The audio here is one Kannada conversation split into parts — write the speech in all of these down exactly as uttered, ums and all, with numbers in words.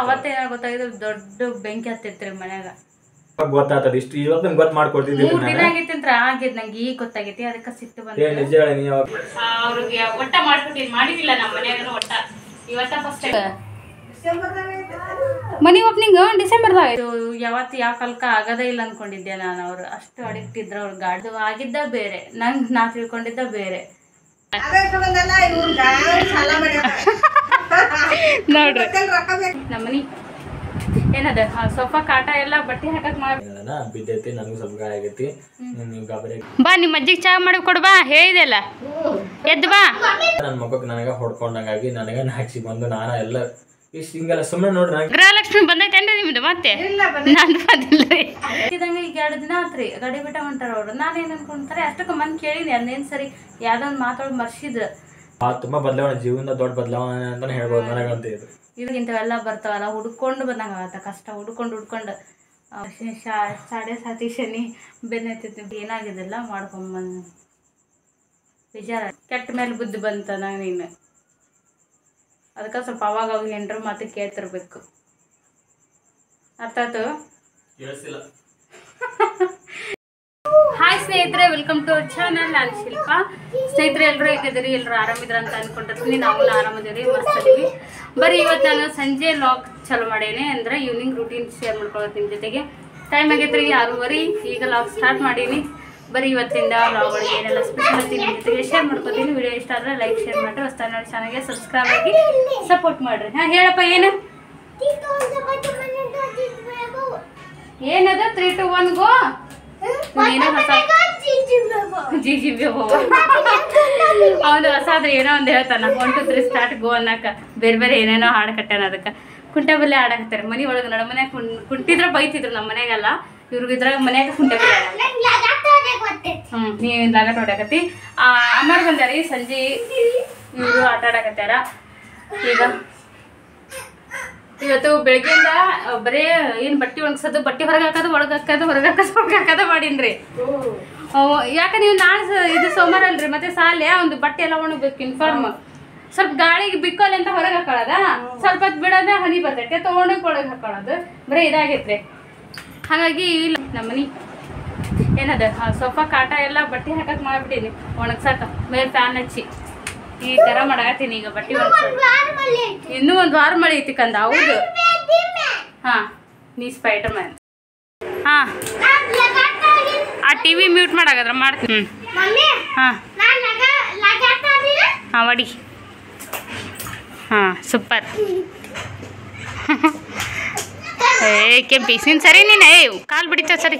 ಅವತ್ತೇನ ಗೊತ್ತಾಗಿದ್ದು ದೊಡ್ಡ ಬೆಂಕಿ ಹತ್ತಿತ್ರಿ ಮನ್ಯಾಗ ಗೊತ್ತಾಗ್ತದ ಇಷ್ಟು ಇವತ್ತು ನಿಮ್ಗೆ ಗೊತ್ತು ಮಾಡ್ಕೊಡ್ತಿದ್ದೆ ಮೂರ್ ದಿನ ಆಗೈತಿ ಅಂತ ಆಗಿದ್ ನಂಗೆ ಈಗ ಗೊತ್ತಾಗೈತಿ ಅದಕ್ಕೆ ಸಿಟ್ಟು ಬಂದ ನಿಜ ಹೇಳಿ ನೀವು ಅವ್ರಿಗೆ ಒಟ್ಟ ಮಾಡ್ಕೊಟ್ಟಿನಿ ಮಾಡಿದಿಲ್ಲ ನಮ್ಮ ಮನ್ಯಾಗ ಒಟ್ಟ ಇವತ್ತ ಫಸ್ಟ್ ಮನಿ ಓಪನಿಂಗ್ ಡಿಸೆಂಬರ್ದಾಗ ಆಯ್ತು ಯಾವತ್ತು ಯಾವ ಕಾಲಕ್ಕ ಆಗದೇ ಇಲ್ಲ ಅನ್ಕೊಂಡಿದ್ದೆ ನಾನು ಅವ್ರು ಅಷ್ಟು ಅಡಿಕ್ಟ್ ಇದ್ರ ಅವ್ರ ಗಾಡಿ ಆಗಿದ್ದ ಬೇರೆ ನಂಗೆ ನಾ ತಿಳ್ಕೊಂಡಿದ್ದ ಬೇರೆ ನೋಡ್ರಿ ನಮ್ಮನಿ ಏನದ ಸೋಫಾ ಕಾಟ ಎಲ್ಲ ಬಟ್ಟೆ ಹಾಕಕ್ ಮಾಡಿ ಬಿದ್ದೈತಿ ನನಗೂ ಸ್ವಲ್ಪ ಗಾಯ ಆಗೈತಿ ನೀವು ಗಾಬರಿ ಬಾ ನಿಮ್ಮ ಅಜ್ಜಿಗೆ ಚಾ ಮಾಡಿ ಕೊಡು ಬಾ ಹೇಳಿದೆಲ್ಲ ಎದ್ದು ಬಾ ನನ್ನ ಮಗಕ್ಕೆ ನನಗ ಹೊಡ್ಕೊಂಡಂಗಾಗಿ ನನಗ ನಾಚಿ ಬಂದು ನಾನು ಎಲ್ಲ ಇಷ್ಟು ಹಿಂಗೆಲ್ಲ ಸುಮ್ಮನೆ ನೋಡ್ರಿ ಗೃಹಲಕ್ಷ್ಮಿ ಬಂದೈತೇನ್ರಿ ನಿಮ್ದು ಮತ್ತೆ ನಂದು ಬಂದಿಲ್ರಿ ಇದಂಗೆ ಈಗ ಎರಡು ದಿನ ಆತ್ರಿ ಗಡಿ ಬಿಟ್ಟ ಹೊಂಟಾರ ಅವ್ರು ನಾನೇನ್ ಅನ್ಕೊಂತಾರೆ ಅಷ್ಟಕ್ಕೆ ಮಂದಿ ಕೇಳಿನಿ ಅದೇನ್ ಸರಿ ಯಾವ್ದೊಂದು ಮಾತಾಡ್ ಮರ್ಸಿದ್ರ ತುಂಬಾ ಬದಲಾವಣೆ ಜೀವನದ ದೊಡ್ಡ ಬದಲಾವಣೆ ಅಂತಾನೆ ಹೇಳ್ಬೋದು ನನಗಂತ ಇದು ಇದು ಇಂಥವೆಲ್ಲ ಬರ್ತಾವಲ್ಲ ಹುಡ್ಕೊಂಡು ಬಂದಂಗ ಆಗತ್ತ ಕಷ್ಟ ಹುಡ್ಕೊಂಡು ಹುಡ್ಕೊಂಡು ಸಾಡೆ ಸಾತಿ ಶನಿ ಬೆನ್ನೈತಿ ಏನಾಗಿದೆಲ್ಲ ಮಾಡ್ಕೊಂಬಂದ್ ವಿಚಾರ ಕೆಟ್ಟ ಮೇಲೆ ಬುದ್ಧಿ ಬಂತ ನಂಗೆ ನೀನು ಅದಕ್ಕೆ ಸ್ವಲ್ಪ ಅವಾಗ ಅವಾಗ ಹೆಂಡ್ರ ಮಾತು ಕೇಳ್ತಿರ್ಬೇಕು ಅರ್ಥ ಆಯ್ತು ಹಾಯ್ ಸ್ನೇಹಿತರೆ ವೆಲ್ಕಮ್ ಟು ಅವರ್ ಚಾನಲ್ ನಾನು ಶಿಲ್ಪಾ ಸ್ನೇಹಿತರೆ ಎಲ್ಲರೂ ಹೇಗಿದ್ದೀರಿ ಎಲ್ಲರೂ ಆರಾಮಿದ್ರ ಅಂತ ಅನ್ಕೊಂಡಿರ್ತೀನಿ ನಾವು ಆರಾಮದಿರಿ ಮಸ್ತ್ ಅದೀವಿ ಬರೀ ಇವತ್ತು ನಾನು ಸಂಜೆ ಲಾಗ್ ಚಾಲು ಮಾಡೇನೆ ಅಂದ್ರೆ ಈವ್ನಿಂಗ್ ರೂಟೀನ್ ಶೇರ್ ಮಾಡ್ಕೊಳ್ಳೋದು ನಿಮ್ಮ ಜೊತೆಗೆ ಟೈಮ್ ಆಗೈತ್ರಿ ಆರೂವರೆ ಈಗ ಲಾಗ್ ಸ್ಟಾರ್ಟ್ ಮಾಡೀನಿ ಬರೀ ಇವತ್ತಿಂದ ಲಾಗ್ ಒಳಗೆ ಏನೆಲ್ಲ ಸ್ಪೆಷಲ್ ನಿಮ್ಮ ಜೊತೆಗೆ ಶೇರ್ ಮಾಡ್ಕೊತೀನಿ ವಿಡಿಯೋ ಇಷ್ಟ ಆದರೆ ಲೈಕ್ ಶೇರ್ ಮಾಡಿರಿ ಹೊಸ ನೋಡಿ ಚಾನಲ್ಗೆ ಸಬ್ಸ್ಕ್ರೈಬ್ ಆಗಿ ಸಪೋರ್ಟ್ ಮಾಡಿರಿ ಹಾಂ ಹೇಳಪ್ಪ ಏನು ಏನದ ತ್ರೀ ಟು ಒನ್ ಗೋ ಏನೋ ಹೊಸ ಜಿ ಜಿ ಬಿ ಅವನು ಹೊಸಾದ್ರೆ ಏನೋ ಒಂದು ಹೇಳ್ತಾನ one two three start go ಅನ್ನಕ ಬೇರೆ ಬೇರೆ ಏನೇನೋ ಹಾಡು ಕಟ್ಟಾನ ಅದಕ್ಕೆ ಕುಂಟೆ ಬಲ್ಲೆ ಹಾಡಾಕತ್ತಾರೆ ಮನೆ ಒಳಗೆ ನಡ ಮನ್ಯಾಗ ಕುಂ ಕುಂಟಿದ್ರೆ ಬೈತಿದ್ರು ನಮ್ಮ ಮನೆಗೆಲ್ಲ ಇವ್ರಿಗೆ ಇದ್ರಾಗ ಮನ್ಯಾಗ ಕುಂಟೆ ಬಲ್ಲೆ ಹ್ಞೂ ನೀವು ಲಾಗಟ್ ಹೊಡ್ಯಾಕತ್ತಿ ಅಮ್ಮಾರ ಬಂದಾರಿ ಸಂಜೆ ಇವರು ಆಟ ಆಡಕತ್ತಾರ ಈಗ ಇವತ್ತು ಬೆಳಗ್ಗೆಯಿಂದ ಬರೇ ಏನು ಬಟ್ಟೆ ಒಣಗ್ಸೋದು ಬಟ್ಟೆ ಹೊರಗೆ ಹಾಕೋದು ಒಳಗೆ ಹಾಕೋದು ಹೊರಗೆ ಹಾಕೋದು ಹೊರಗೆ ಹಾಕೋದು ಮಾಡೀನಿ ಯಾಕೆ ನೀವು ನಾಳೆ ಇದು ಸೋಮವಾರ ಅಲ್ರಿ ಮತ್ತೆ ಸಾಲೆ ಒಂದು ಬಟ್ಟೆ ಎಲ್ಲ ಒಣಗ್ಬೇಕು ಇನ್ಫಾರ್ಮ್ ಸ್ವಲ್ಪ ಗಾಳಿಗೆ ಬಿಕ್ಕೋಲಿ ಅಂತ ಹೊರಗೆ ಹಾಕೊಳ್ಳೋದ ಸ್ವಲ್ಪ ಹೊತ್ತು ಬಿಡೋದ ಹನಿ ಬರ್ತೈತೆ ತೊಗೊಂಡೋಗಿ ಒಳಗೆ ಹಾಕೊಳ್ಳೋದು ಬರೀ ಇದಾಗೈತ್ರಿ ಹಾಗಾಗಿ ಇಲ್ಲ ನಮ್ಮನಿ ಏನದ ಸೋಫಾ ಕಾಟ ಎಲ್ಲ ಬಟ್ಟೆ ಹಾಕಕ್ಕೆ ಮಾಡಿಬಿಟ್ಟೀನಿ ಒಣಗ್ಸಾಕ ಮೇಲೆ ಫ್ಯಾನ್ ಹಚ್ಚಿ ಈ ಥರ ಮಾಡಾಕತ್ತೀನಿ ಈಗ ಬಟ್ಟೆ ಒಣಗ್ಸೋದು ಇನ್ನೂ ಒಂದು ವಾರ ಮಳೆ ಐತಿ ಕಂದ ಹೌದು ಹಾಂ ನೀ ಸ್ಪೈಡರ್ ಮ್ಯಾನ್ ಹಾಂ ಆ ಟಿ ವಿ ಮ್ಯೂಟ್ ಮಾಡಾಗದ್ರ ಮಾಡ್ತೀನಿ ಹಾಂ ಹಾಂ ಒಡಿ ಹಾಂ ಸೂಪರ್ ಏ ಕೆಂಪಿ ನೀನು ಸರಿ ನೀನು ಏ ಕಾಲು ಬಿಡಿತ ಸರಿ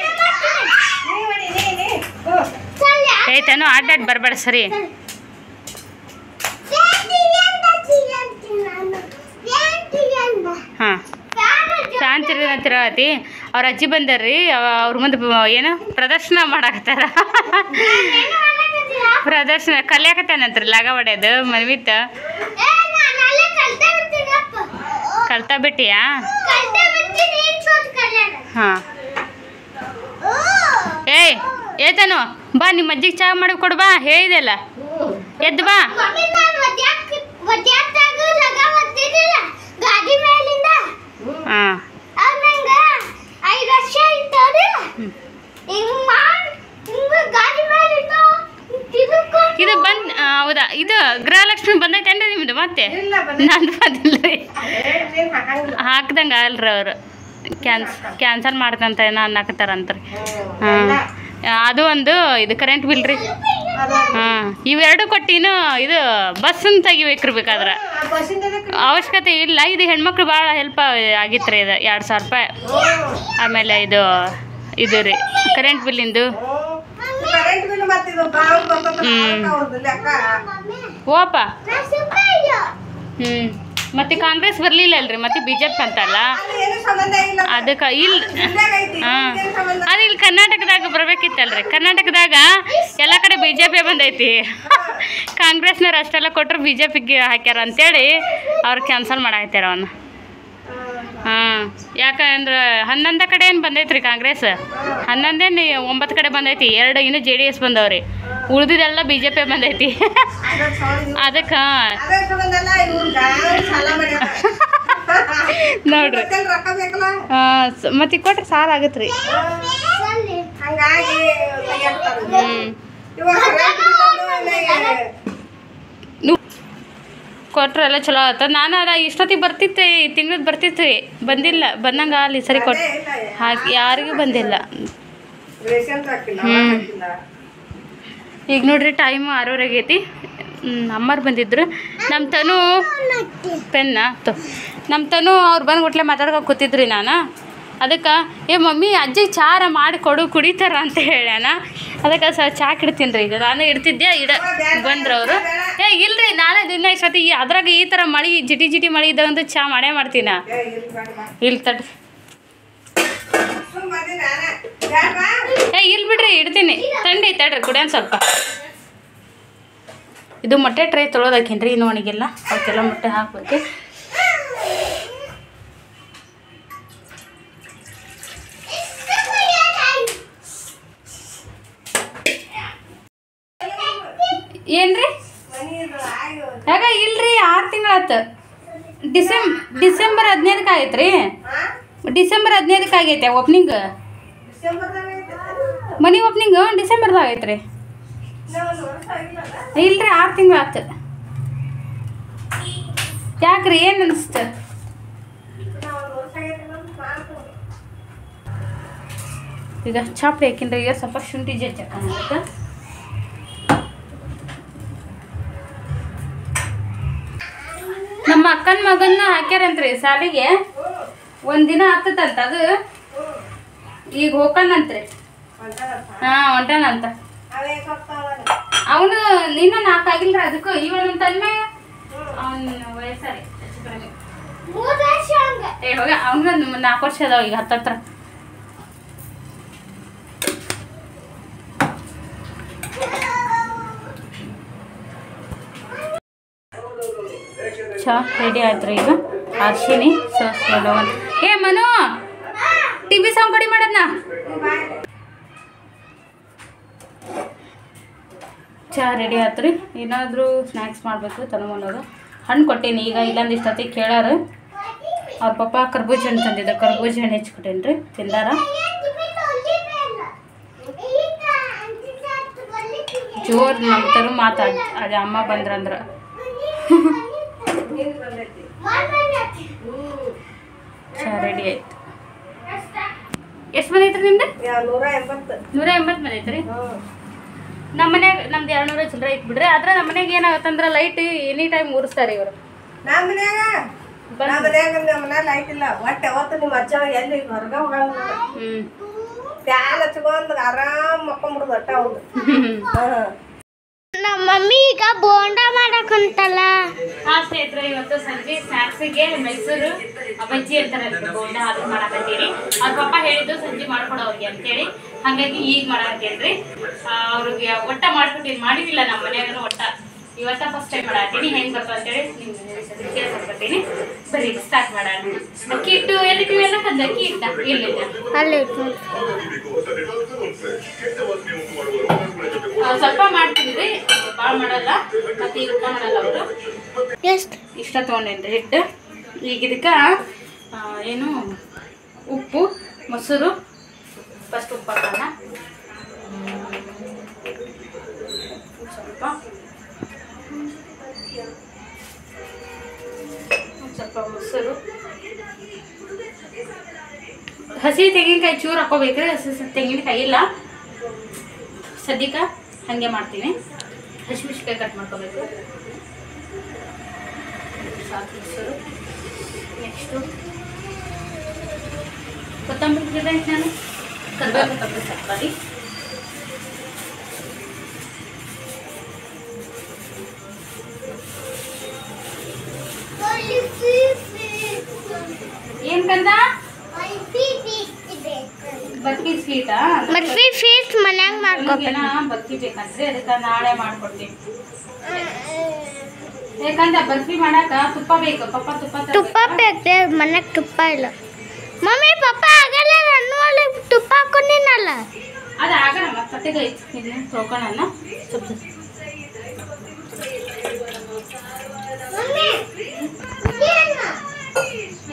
ಏತೇನೋ ಆಡ್ಡಾಡ್ ಬರಬೇಡ ಸರಿ ಹಾಂ ಫ್ಯಾನ್ ತಿರ್ಗ ತಿರ್ಗತಿ ಅವ್ರ ಅಜ್ಜಿ ಬಂದಾರ್ರಿ ಅವ್ರ ಮುಂದೆ ಏನು ಪ್ರದರ್ಶನ ಮಾಡಾಕತ್ತಾರ ಪ್ರದರ್ಶನ ಕಲಿಯಾಕತ್ತಾನಂತ್ರಿ ಲಗ ಹೊಡ್ಯೋದು ಮನ್ವಿತ ಕಲ್ತಾ ಬಿಟ್ಟಿಯಾ ಹಾಂ ಏಯ್ ಏತನು ಬಾ ನಿಮ್ಮ ಅಜ್ಜಿಗೆ ಚಾ ಮಾಡಿ ಕೊಡು ಬಾ ಹೇಳಿದೆಲ್ಲ ಎದ್ದು ಬಾ ಹಾಂ ಇದು ಬಂದ್ ಹೌದಾ ಇದು ಗೃಹಲಕ್ಷ್ಮಿ ಬಂದೈತೇನ್ರಿ ನಿಮ್ದು ಮತ್ತೆ ನಂದು ಬಂದಿಲ್ರಿ ಹಾಕ್ದಂಗೆ ಅಲ್ರಿ ಅವರು ಕ್ಯಾನ್ಸ್ ಕ್ಯಾನ್ಸಲ್ ಮಾಡ್ಕಂತ ಏನೋ ಅನ್ನಕತ್ತಾರಂತ್ರಿ ಹಾಂ ಅದು ಒಂದು ಇದು ಕರೆಂಟ್ ಬಿಲ್ ರೀ ಹಾಂ ಇವೆರಡು ಕೊಟ್ಟಿನ ಇದು ಬಸ್ಸನ್ನು ತೆಗಿಬೇಕಿರ್ಬೇಕಾದ್ರೆ ಅವಶ್ಯಕತೆ ಇಲ್ಲ ಇದು ಹೆಣ್ಮಕ್ಳು ಭಾಳ ಹೆಲ್ಪ್ ಆಗಿತ್ತು ರೀ ಇದು ಎರಡು ಸಾವಿರ ರೂಪಾಯಿ ಆಮೇಲೆ ಇದು ಇದು ರೀ ಕರೆಂಟ್ ಬಿಲ್ಲಿಂದು ಹ್ಞೂ ಓಪ ಹ್ಞೂ ಮತ್ತೆ ಕಾಂಗ್ರೆಸ್ ಬರಲಿಲ್ಲ ಅಲ್ರಿ ಮತ್ತೆ ಬಿ ಜೆ ಪಿ ಅಂತಲ್ಲ ಅದಕ್ಕೆ ಇಲ್ಲಿ ಹಾಂ ಅದು ಇಲ್ಲಿ ಕರ್ನಾಟಕದಾಗ ಬರ್ಬೇಕಿತ್ತಲ್ರಿ ಕರ್ನಾಟಕದಾಗ ಎಲ್ಲ ಕಡೆ ಬಿ ಜೆ ಪಿ ಬಂದೈತಿ ಕಾಂಗ್ರೆಸ್ನವ್ರು ಅಷ್ಟೆಲ್ಲ ಕೊಟ್ಟರು ಬಿ ಜೆ ಪಿಗೆ ಹಾಕ್ಯಾರ ಅಂತೇಳಿ ಅವ್ರು ಕ್ಯಾನ್ಸಲ್ ಮಾಡಾಕ್ತಾರ ಅವನ್ನ ಹಾಂ ಯಾಕಂದ್ರೆ ಹನ್ನೊಂದು ಕಡೆ ಏನು ಬಂದೈತ್ರಿ ಕಾಂಗ್ರೆಸ್ ಹನ್ನೊಂದೇನು ಒಂಬತ್ತು ಕಡೆ ಬಂದೈತಿ ಎರಡು ಇನ್ನು ಜೆ ಡಿ ಎಸ್ ಬಂದವ್ರಿ ಉಳಿದಿದ್ದೆಲ್ಲ ಬಿ ಜೆ ಪಿ ಬಂದೈತಿ ಅದಕ್ಕೆ ನೋಡ್ರಿ ಮತ್ತೆ ಕೊಟ್ರೆ ಸಾಲ ಆಗತ್ರಿ. ಕೊಟ್ರೆ ಎಲ್ಲ ಚಲೋ ಆತ. ನಾನು ಅದ ಇಷ್ಟೊತ್ತಿಗೆ ಬರ್ತಿತ್ತೆ, ತಿಂಗ್ಳದ್ದು ಬರ್ತಿರ್ತೀವಿ, ಬಂದಿಲ್ಲ. ಬಂದಂಗೆ ಅಲ್ಲಿ ಸರಿ ಕೊಟ್ಟು ಹಾಕಿ ಯಾರಿಗೂ ಬಂದಿಲ್ಲ. ಹ್ಞೂ ಈಗ ನೋಡ್ರಿ ಟೈಮು ಆರೂವರೆ ಆಗೈತಿ. ಅಮ್ಮರು ಬಂದಿದ್ರು. ನಮ್ಮ ತನು ಪೆನ್ನ ತ ನಮ್ಮ ತನು ಅವ್ರು ಬಂದು ಗುಟ್ಲೆ ಮಾತಾಡ್ಕೊಂಡು ಕೂತಿದ್ರಿ. ನಾನು ಅದಕ್ಕೆ ಏ ಮಮ್ಮಿ ಅಜ್ಜಿಗೆ ಚಾರ ಮಾಡಿ ಕೊಡು ಕುಡಿತಾರ ಅಂತ ಹೇಳ್ಯಾನ. ಅದಕ್ಕೆ ಸ ಚಾ ಇಡ್ತೀನಿ ರೀ. ಈಗ ನಾನು ಇಡ್ತಿದ್ದೆ, ಇಡ ಬಂದ್ರು ಅವರು. ಏ ಇಲ್ರಿ, ನಾನೇ ದಿನ ಇಷ್ಟೊತ್ತಿ ಅದ್ರಾಗ ಈ ಥರ ಮಳೆ ಜಿಟಿ ಜಿಟಿ ಮಳೆ ಇದ್ದಾಗಂತೂ ಚಾ ಮಾಡೇ ಮಾಡ್ತೀನ. ಇಲ್ಲಿ ತಡ್ರಿ. ಏ ಇಲ್ಲಿ ಬಿಡ್ರಿ, ಇಡ್ತೀನಿ. ತಂಡಿ ತಡ್ರಿ ಕುಡಿಯೋಣ ಸ್ವಲ್ಪ. ಇದು ಮೊಟ್ಟೆ ಟ್ರೈ ತೊಳೋದಾಕೇನ್ರಿ, ಇನ್ನೂ ಒಣಗಿಲ್ಲ. ಅವಕ್ಕೆಲ್ಲ ಮೊಟ್ಟೆ ಹಾಕ್ಬೇಕು. ಏನ್ರಿ ಯಾಕ ಇಲ್ರಿ, ಆರು ತಿಂಗಳಾತು. ಡಿಸೆಂಬ್ ಡಿಸೆಂಬರ್ ಹದಿನೈದಕ್ಕೆ ಆಗೈತ್ರಿ. ಡಿಸೆಂಬರ್ ಹದಿನೈದಕ್ಕೆ ಆಗೈತೆ ಓಪ್ನಿಂಗ್. ಮನಿ ಓಪ್ನಿಂಗ್ ಡಿಸೆಂಬರ್ದಾಗ ಐತ್ರಿ. ಇಲ್ರಿ, ಆರು ತಿಂಗಳಾತು. ಯಾಕ್ರಿ, ಏನು ಅನಿಸ್ತು? ಈಗ ಚಾಪ್ಡಿ ಹಾಕಿನ್ರಿ. ಈಗ ಸ್ವಲ್ಪ ಶುಂಠಿ ಜಜ್ಜಕ್ಕೆ ನಮ್ಮ ಅಕ್ಕನ ಮಗನ್ನ ಹಾಕ್ಯಾರಂತ್ರಿ ಸಾಲಿಗೆ. ಒಂದಿನ ಹತ್ತದಂತ ಅದು. ಈಗ ಹೋಗ್ಕಂದಂತ್ರಿ. ಹಾಂ ಹೊಂಟಾನಂತ. ಅವನು ನಿನ್ನ ನಾಲ್ಕು ಆಗಿಲ್ರಿ. ಅದಕ್ಕೂ ಇವನಂತ ಅನ್ಮ್ಯಾಗ ಅವನ ವಯಸ್ಸಾರಿ ಏ ಹೋಗ ಅವನ ನಾಲ್ಕು ವರ್ಷ ಅದಾವ ಈಗ ಹತ್ತತ್ರ. ಚಾ ರೆಡಿ ಆಯ್ತು ಈಗ. ಅರ್ಶಿನಿ ಸೋಸ್ಕೊಂಡು ಏ ಮನು ಟಿ ವಿ ಸಾಂಗ್ ಕಡಿ ಮಾಡೋದ್ನ. ಚಾ ರೆಡಿ ಆಯ್ತು ರೀ. ಏನಾದರೂ ಸ್ನ್ಯಾಕ್ಸ್ ಮಾಡಬೇಕು. ತನಮನೋದು ಹಣ್ಣು ಕೊಟ್ಟೇನಿ. ಈಗ ಇಲ್ಲೊಂದು ಇಷ್ಟೊತ್ತಿಗೆ ಕೇಳಾರ. ಅವ್ರ ಪಪ್ಪ ಕರ್ಬೂಜ ಹಣ್ಣು ತಂದಿದ್ದ. ಕರ್ಬೂಜ ಹಣ್ಣು ಹೆಚ್ಚಿಕೊಟ್ಟೇನಿ ರೀ. ತಿಂದಾರ. ಜೋರು ನಮ್ಮ ಥರ ಮಾತಾಡ್ ಅದೇ ಅಮ್ಮ ಬಂದ್ರಂದ್ರೆ. ಚಾ ರೆಡಿ ಆಯ್ತು. ಎಷ್ಟು ಮನೆ ಐತ್ರಿ ನಿಮ್ದು? ನೂರ ಎಂಬತ್ತು ನೂರ ಎಂಬತ್ತು ಮನೆ ಐತ್ರಿ. ನಮ್ಮ ಮನ್ಯಾಗ ನಮ್ದು ಎರಡು ನೂರ ಚಿಲ್ಲರೆ ಐತ್ ಬಿಡ್ರಿ. ಆದ್ರೆ ನಮ್ಮ ಮನ್ಯಾಗ ಏನಾಗತ್ತಂದ್ರೆ ಲೈಟ್ ಎನಿ ಟೈಮ್ ಉರಿಸ್ತಾರೆ ಇವರು. ನಮ್ಮ ಮನ್ಯಾಗ ನಮ್ಮ ಮನ್ಯಾಗ ನಮ್ಮ ಮನ್ಯಾಗ ಲೈಟ್ ಇಲ್ಲ. ಒಟ್ಟು ಯಾವತ್ತು ನಿಮ್ಮ ಅಜ್ಜ ಎಲ್ಲಿ ಹೊರಗೆ ಹೋಗಂಗ ಹ್ಞೂ ಫ್ಯಾನ್ ಹಚ್ಕೊಂಡು ಆರಾಮ್ ಮಕ್ಕೊಂಬಿಡುದು ಒಟ್ಟ ಅವ್ರು. ನಮ್ಮ ಮಮ್ಮಿ ಈಗ ಬೋಂಡಾ ಮಾಡಕ್ಕಂತಲ್ಲ. ಹಾ ಸ್ನೇಹಿತರೆ, ಇವತ್ತು ಸಂಜೆ ಸ್ನ್ಯಾಕ್ಸಿಗೆ ಮೈಸೂರು ಬಜ್ಜಿ ಅಂತಾರೆ ಬೋಂಡಾ, ಅದು ಮಾಡಕತ್ತೀರಿ. ಅವ್ರ ಪಪ್ಪ ಹೇಳಿದ್ದು ಸಂಜೆ ಮಾಡ್ಕೊಡು ಅವ್ರಿಗೆ ಅಂತೇಳಿ. ಹಾಗಾಗಿ ಈಗ ಮಾಡಕತ್ತೇನ್ರಿ. ಅವ್ರಿಗೆ ಒಟ್ಟ ಮಾಡ್ಕೊಟ್ಟಿನಿ, ಮಾಡಿದಿಲ್ಲ ನಮ್ಮ ಮನ್ಯಾಗನು ಒಟ್ಟ. ಇವತ್ತ ಫಸ್ಟ್ ಟೈಮ್ ಮಾಡತ್ತೀನಿ. ಹೆಂಗೆ ಬರ್ತಾವ ಅಂತೇಳಿ ನಿಮ್ಗೆ ಕೇಳ್ಕೊಡ್ತೀನಿ. ಬರೀ ಸ್ಟಾರ್ಟ್ ಮಾಡೋಣ. ಅಕ್ಕಿ ಇಟ್ಟು ಎಲ್ಲಿಟ್ಟಿವಿ ಎಲ್ಲ ಕಂದ ಅಕ್ಕಿ ಇಟ್ಟ ಇಲ್ಲಿಲ್ಲ ಅಲ್ಲಿ ಸ್ವಲ್ಪ ಮಾಡ್ತೀವಿ, ಭಾಳ ಮಾಡಲ್ಲ. ಮತ್ತೆ ಈಗ ಊಟ ಮಾಡಲ್ಲ ಅವರು. ಎಷ್ಟು ಇಷ್ಟ ತೊಗೊಂಡೇನ್ರಿ ಹಿಟ್ಟು. ಈಗ ಇದಕ್ಕೆ ಏನು ಉಪ್ಪು, ಮೊಸರು, ಫಸ್ಟ್ ಉಪ್ಪು ಹಾಕೋಣ. ಸ್ವಲ್ಪ ಸ್ವಲ್ಪ ಮೊಸರು, ಹಸಿ ತೆಂಗಿನಕಾಯಿ ಚೂರು ಹಾಕೋಬೇಕ್ರಿ. ಹಸಿ ತೆಂಗಿನಕಾಯಿ ಇಲ್ಲ ಸದ್ಯಕ್ಕೆ, ಹಾಗೆ ಮಾಡ್ತೀನಿ. ಹಸಿಮೆಣಸಿನ್ಕಾಯಿ ಕಟ್ ಮಾಡ್ಕೋಬೇಕು. ಸಾಕು ಮೊಸರು. ನೆಕ್ಸ್ಟು ಕೊತ್ತಂಬರಿ ಗಿಡ ನಾನು ಕರಿಬೇವು ಕೊತ್ತಂಬರಿ ತರಕಾರಿ. ಏನ್ ಕಂದ ಬರ್ಫಿ ಸ್ವೀಟಾ? ಬರ್ಫಿ ಸ್ವೀಟ್ ಮನ್ಯಾಗ ಮಾಡ್ಕೋಬೇಕ. ಬರ್ಫಿ ಬೇಕಂದ್ರೆ ಅದಕ್ಕೆ ನಾಳೆ ಮಾಡ್ಕೊಡ್ತೀನಿ. ಯಾಕಂದ್ರೆ ಬರ್ಫಿ ಮಾಡಾಕ ತುಪ್ಪ ಬೇಕು. ಪಪ್ಪ ತುಪ್ಪ ತುಪ್ಪ ಬೇಕು. ಮನ್ಯಾಗ ತುಪ್ಪ ಇಲ್ಲ. ಮಮ್ಮಿ ಪಪ್ಪ ಆಗಲ್ಲ, ನಾನು ಅಲ್ಲಿ ತುಪ್ಪ ಹಾಕೊಂಡಿನಲ್ಲ. ಅದು ಆಗಲ್ಲ. ಕಟ್ಟಿಗೆ ಐತಿ, ಇದನ್ನ ತೊಳ್ಕೊಳ್ಳೋಣ. ಸ್ವಲ್ಪ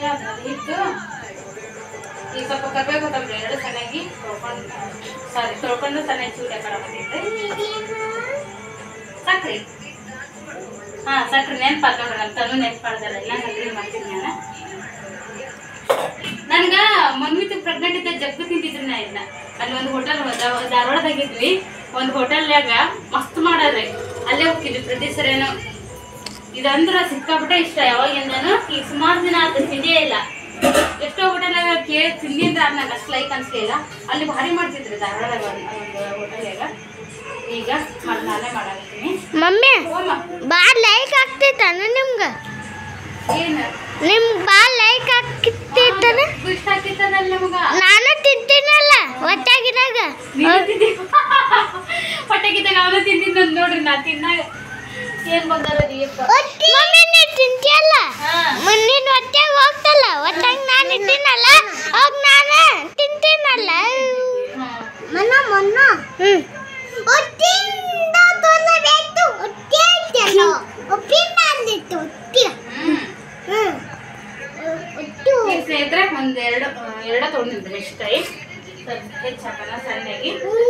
ಯಾವ್ದು ಅದು ಹಿಟ್ಟು ಈಗ ಸ್ವಲ್ಪ ಕರ್ಬೇವು ಕೊತ್ತಂಬರಿ ಎರಡು ಚೆನ್ನಾಗಿ ತೊಳ್ಕೊಂಡು ಸಾರಿ ತೊಳ್ಕೊಂಡು ಚೆನ್ನಾಗಿ ಚೂಡಿ ಹಾಕಿ ಸಕ್ರೆ ಹಾಂ ಸಕ್ರೆ ನೆನ್ಪು ಹಾಕೊಂಡ್ರೆ ನಮ್ಮ ತನು ನೆನ್ಪು ಮಾಡ್ದಲ್ಲ ಎಲ್ಲ ಸಕ್ರೆ ಮಾಡ್ತೀನಿ ನಾನು ನನ್ಗ ಮನ್ವಿತ ಪ್ರೆಗ್ನೆಂಟ್ ಇದ್ದ ಜಗ್ಗು ತಿಂತಿದ್ರಿ ನಾ ಇದನ್ನ ಅಲ್ಲಿ ಒಂದು ಹೋಟೆಲ್ ಧಾರವಾಡದಾಗಿದ್ವಿ ಒಂದು ಹೋಟೆಲ್ನಾಗ ಮಸ್ತ್ ಮಾಡಾರ್ರಿ ಅಲ್ಲೇ ಹೋಗಿದ್ವಿ ಪ್ರತಿ ಸರಿನೂ ಇದಂದ್ರ ಸಿಕ್ಕಾಬಿಟ್ಟೆ ಇಷ್ಟ ಯಾವಾಗಿಂದನು ಈಗ ಸುಮಾರು ದಿನ ಅದು ತಿಂದೇ ಇಲ್ಲ ಎಷ್ಟೋ ಹೋಟೆಲ್ನಾಗ ಕೇಳಿ ತಿಂದಿದ್ರೆ ಅದು ನಂಗೆ ಅಷ್ಟು ಲೈಕ್ ಅನ್ಸ್ಲಿಲ್ಲ ಅಲ್ಲಿ ಭಾರಿ ಮಾಡ್ತಿದ್ರಿ ಧಾರವಾಡದಾಗ ಒಂದು ಹೋಟೆಲ್ನಾಗ ಈಗ ಮಾಡಿ ನಾನೇ ಮಾಡಾಕತ್ತೀನಿ ಮಮ್ಮಿ ಬಾಳ ಲೈಕ್ ಆಗ್ತೈತಾನ ನಿಮ್ಗೆ ಏನು ನಿಮ್ಗೆ ಬಾಳ ಲೈಕ್ ಆಗ್ತೈತಾನ ಇಷ್ಟ ಆಗ್ತಿತ್ತದಲ್ಲ ನಮಗ ನಾನು ತಿಂತೀನಲ್ಲ ಹೊಟ್ಟಾಗಿದಾಗ ಹೊಟ್ಟೆಗಿದ್ದಾಗ ಅವನು ತಿಂತಿದ್ದ ನೋಡ್ರಿ ನಾ ತಿನ್ನಾಗ ಏನ್ ಬಂದಾರ ಮಮ್ಮಿ ನೀ ತಿಂತಿಯಲ್ಲ ನಿನ್ನ ಹೊಟ್ಟೆಗೆ ಹೋಗ್ತಲ್ಲ ಹೊಟ್ಟೆಗೆ ನಾನು ಇದ್ದೀನಲ್ಲ ಅವಾಗ ನಾನು ತಿಂತೀನಲ್ಲ ಮನ್ನ ಮನ್ನ ಹ್ಞೂ ಹೊಟ್ಟಿಂದ ತೊಂದಬೇಕು ಹೊಟ್ಟೆ ಐತಲ್ಲ ಉಪ್ಪಿನ ಅಂದಿತ್ತು ಹೊಟ್ಟಿ ಹ್ಞೂ ಸ್ನೇಹಿತರೆ ಒಂದ್ ಎರಡು ಎರಡ ತೊಗೊಂಡಿದ್ರೆ ಎಷ್ಟೈ ಹೆಚ್ಚು ಹಾಕೋಣ ಸಣ್ಣಗೆ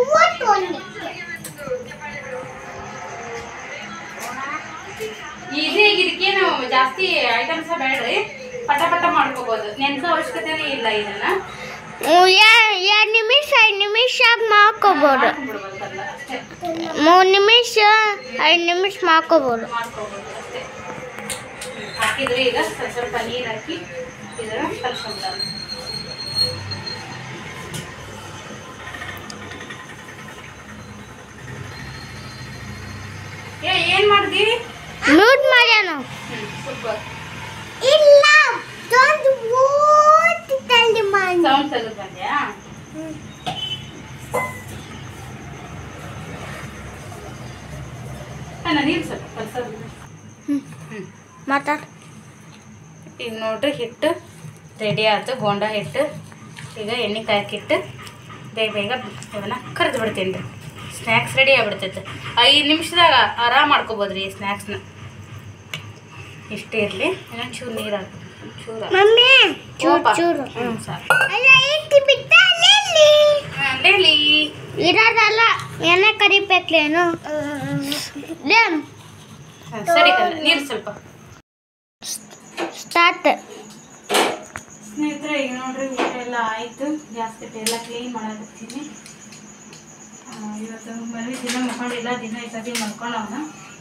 ಈಸಿಯಾಗಿ ಇದಕ್ಕೆ ನಾವು ಜಾಸ್ತಿ ಐಟಮ್ಸ ಬೇಡ್ರಿ ಪಟ ಪಟ ಮಾಡ್ಕೋಬಹುದು ನೆನ್ಸೋ ಅವಶ್ಯಕತೆನೇ ಇಲ್ಲ ಇದನ್ನ ಎರಡು ನಿಮಿಷ ಐದು ನಿಮಿಷ ಮಾಡ್ಕೋಬೋದು ಮೂರು ನಿಮಿಷ ಐದು ನಿಮಿಷ ಮಾಡ್ಕೋಬೋದು ಮಾಡ್ಕೋಬಹುದು ಅಷ್ಟೇ ಹಾಕಿದ್ರೆ ಈಗ ಸ್ವಲ್ಪ ಸ್ವಲ್ಪ ನೀರು ಹಾಕಿ ಇದನ್ನ ಕಲ್ಸ್ಕೊಂಡ್ಬಿಡೋಣ ಏ ಏನ್ ಮಾಡ್ದಿ ಮ್ಯೂಟ್ ಮಾಡ್ಯಾನ ಸೂಪರ್ ಇಲ್ಲ ಸೌಂಡ್ ಓದ್ತಿತ್ತಲ್ಲಿ ಮಾಡಿ ಸೌಂಡ್ ತೆಗೆದು ಬಂದ್ಯಾ ಅಣ್ಣ ನೀರು ಸ್ವಲ್ಪ ಕಲ್ಸೋದು ಮಾತಾಡ ಈಗ ನೋಡ್ರಿ ಹಿಟ್ಟು ರೆಡಿ ಆಯ್ತು ಗೋಂಡ ಹಿಟ್ಟು ಈಗ ಎಣ್ಣೆ ಕಾಯಕ್ಕಿಟ್ಟು ಬೇಗ ಬೇಗ ಇವನ್ನ ಕರೆದು ಬಿಡ್ತೀನಿ ರೀ ಸ್ನ್ಯಾಕ್ಸ್ ರೆಡಿ ಆಗ್ಬಿಡ್ತೈತೆ ಐದು ನಿಮಿಷದಾಗ ಆರಾಮ್ ಮಾಡ್ಕೊಬೋದು ರೀ ಈ ಸ್ನ್ಯಾಕ್ಸ್ನ ಇಷ್ಟೇ ಇರಲಿ ಇನ್ನೊಂದು ಚೂರು ನೀರು ಹಾಕಿ ಚೂರು ಮಮ್ಮಿ ಚೂರು ಚೂರು ಹ್ಞೂ ಸಾಕು ಅಲ್ಲ ಇಟ್ಟು ಬಿಟ್ಟ ಅಲ್ಲೇ ಅಲ್ಲೇಲಿ ಇರೋದಲ್ಲ ಎಣ್ಣೆ ಕರಿಬೇಕ್ಲೇನು ಸರಿ ಕಲ್ಲ ನೀರು ಸ್ವಲ್ಪ ಸ್ಟಾರ್ಟ್ ಸ್ನೇಹಿತರೆ ಈಗ ನೋಡ್ರಿ ಊಟ ಎಲ್ಲ ಆಯಿತು ಗ್ಯಾಸ್ ಕಟ್ಟೆ ಎಲ್ಲ ಕ್ಲೀನ್ ಮಾಡಕತ್ತೀನಿ ಇವತ್ತು ಮನೆ ದಿನ ಮಕ್ಕೊಂಡಿಲ್ಲ ದಿನ ಈ ಸತಿ ಮಲ್ಕೊಂಡವನ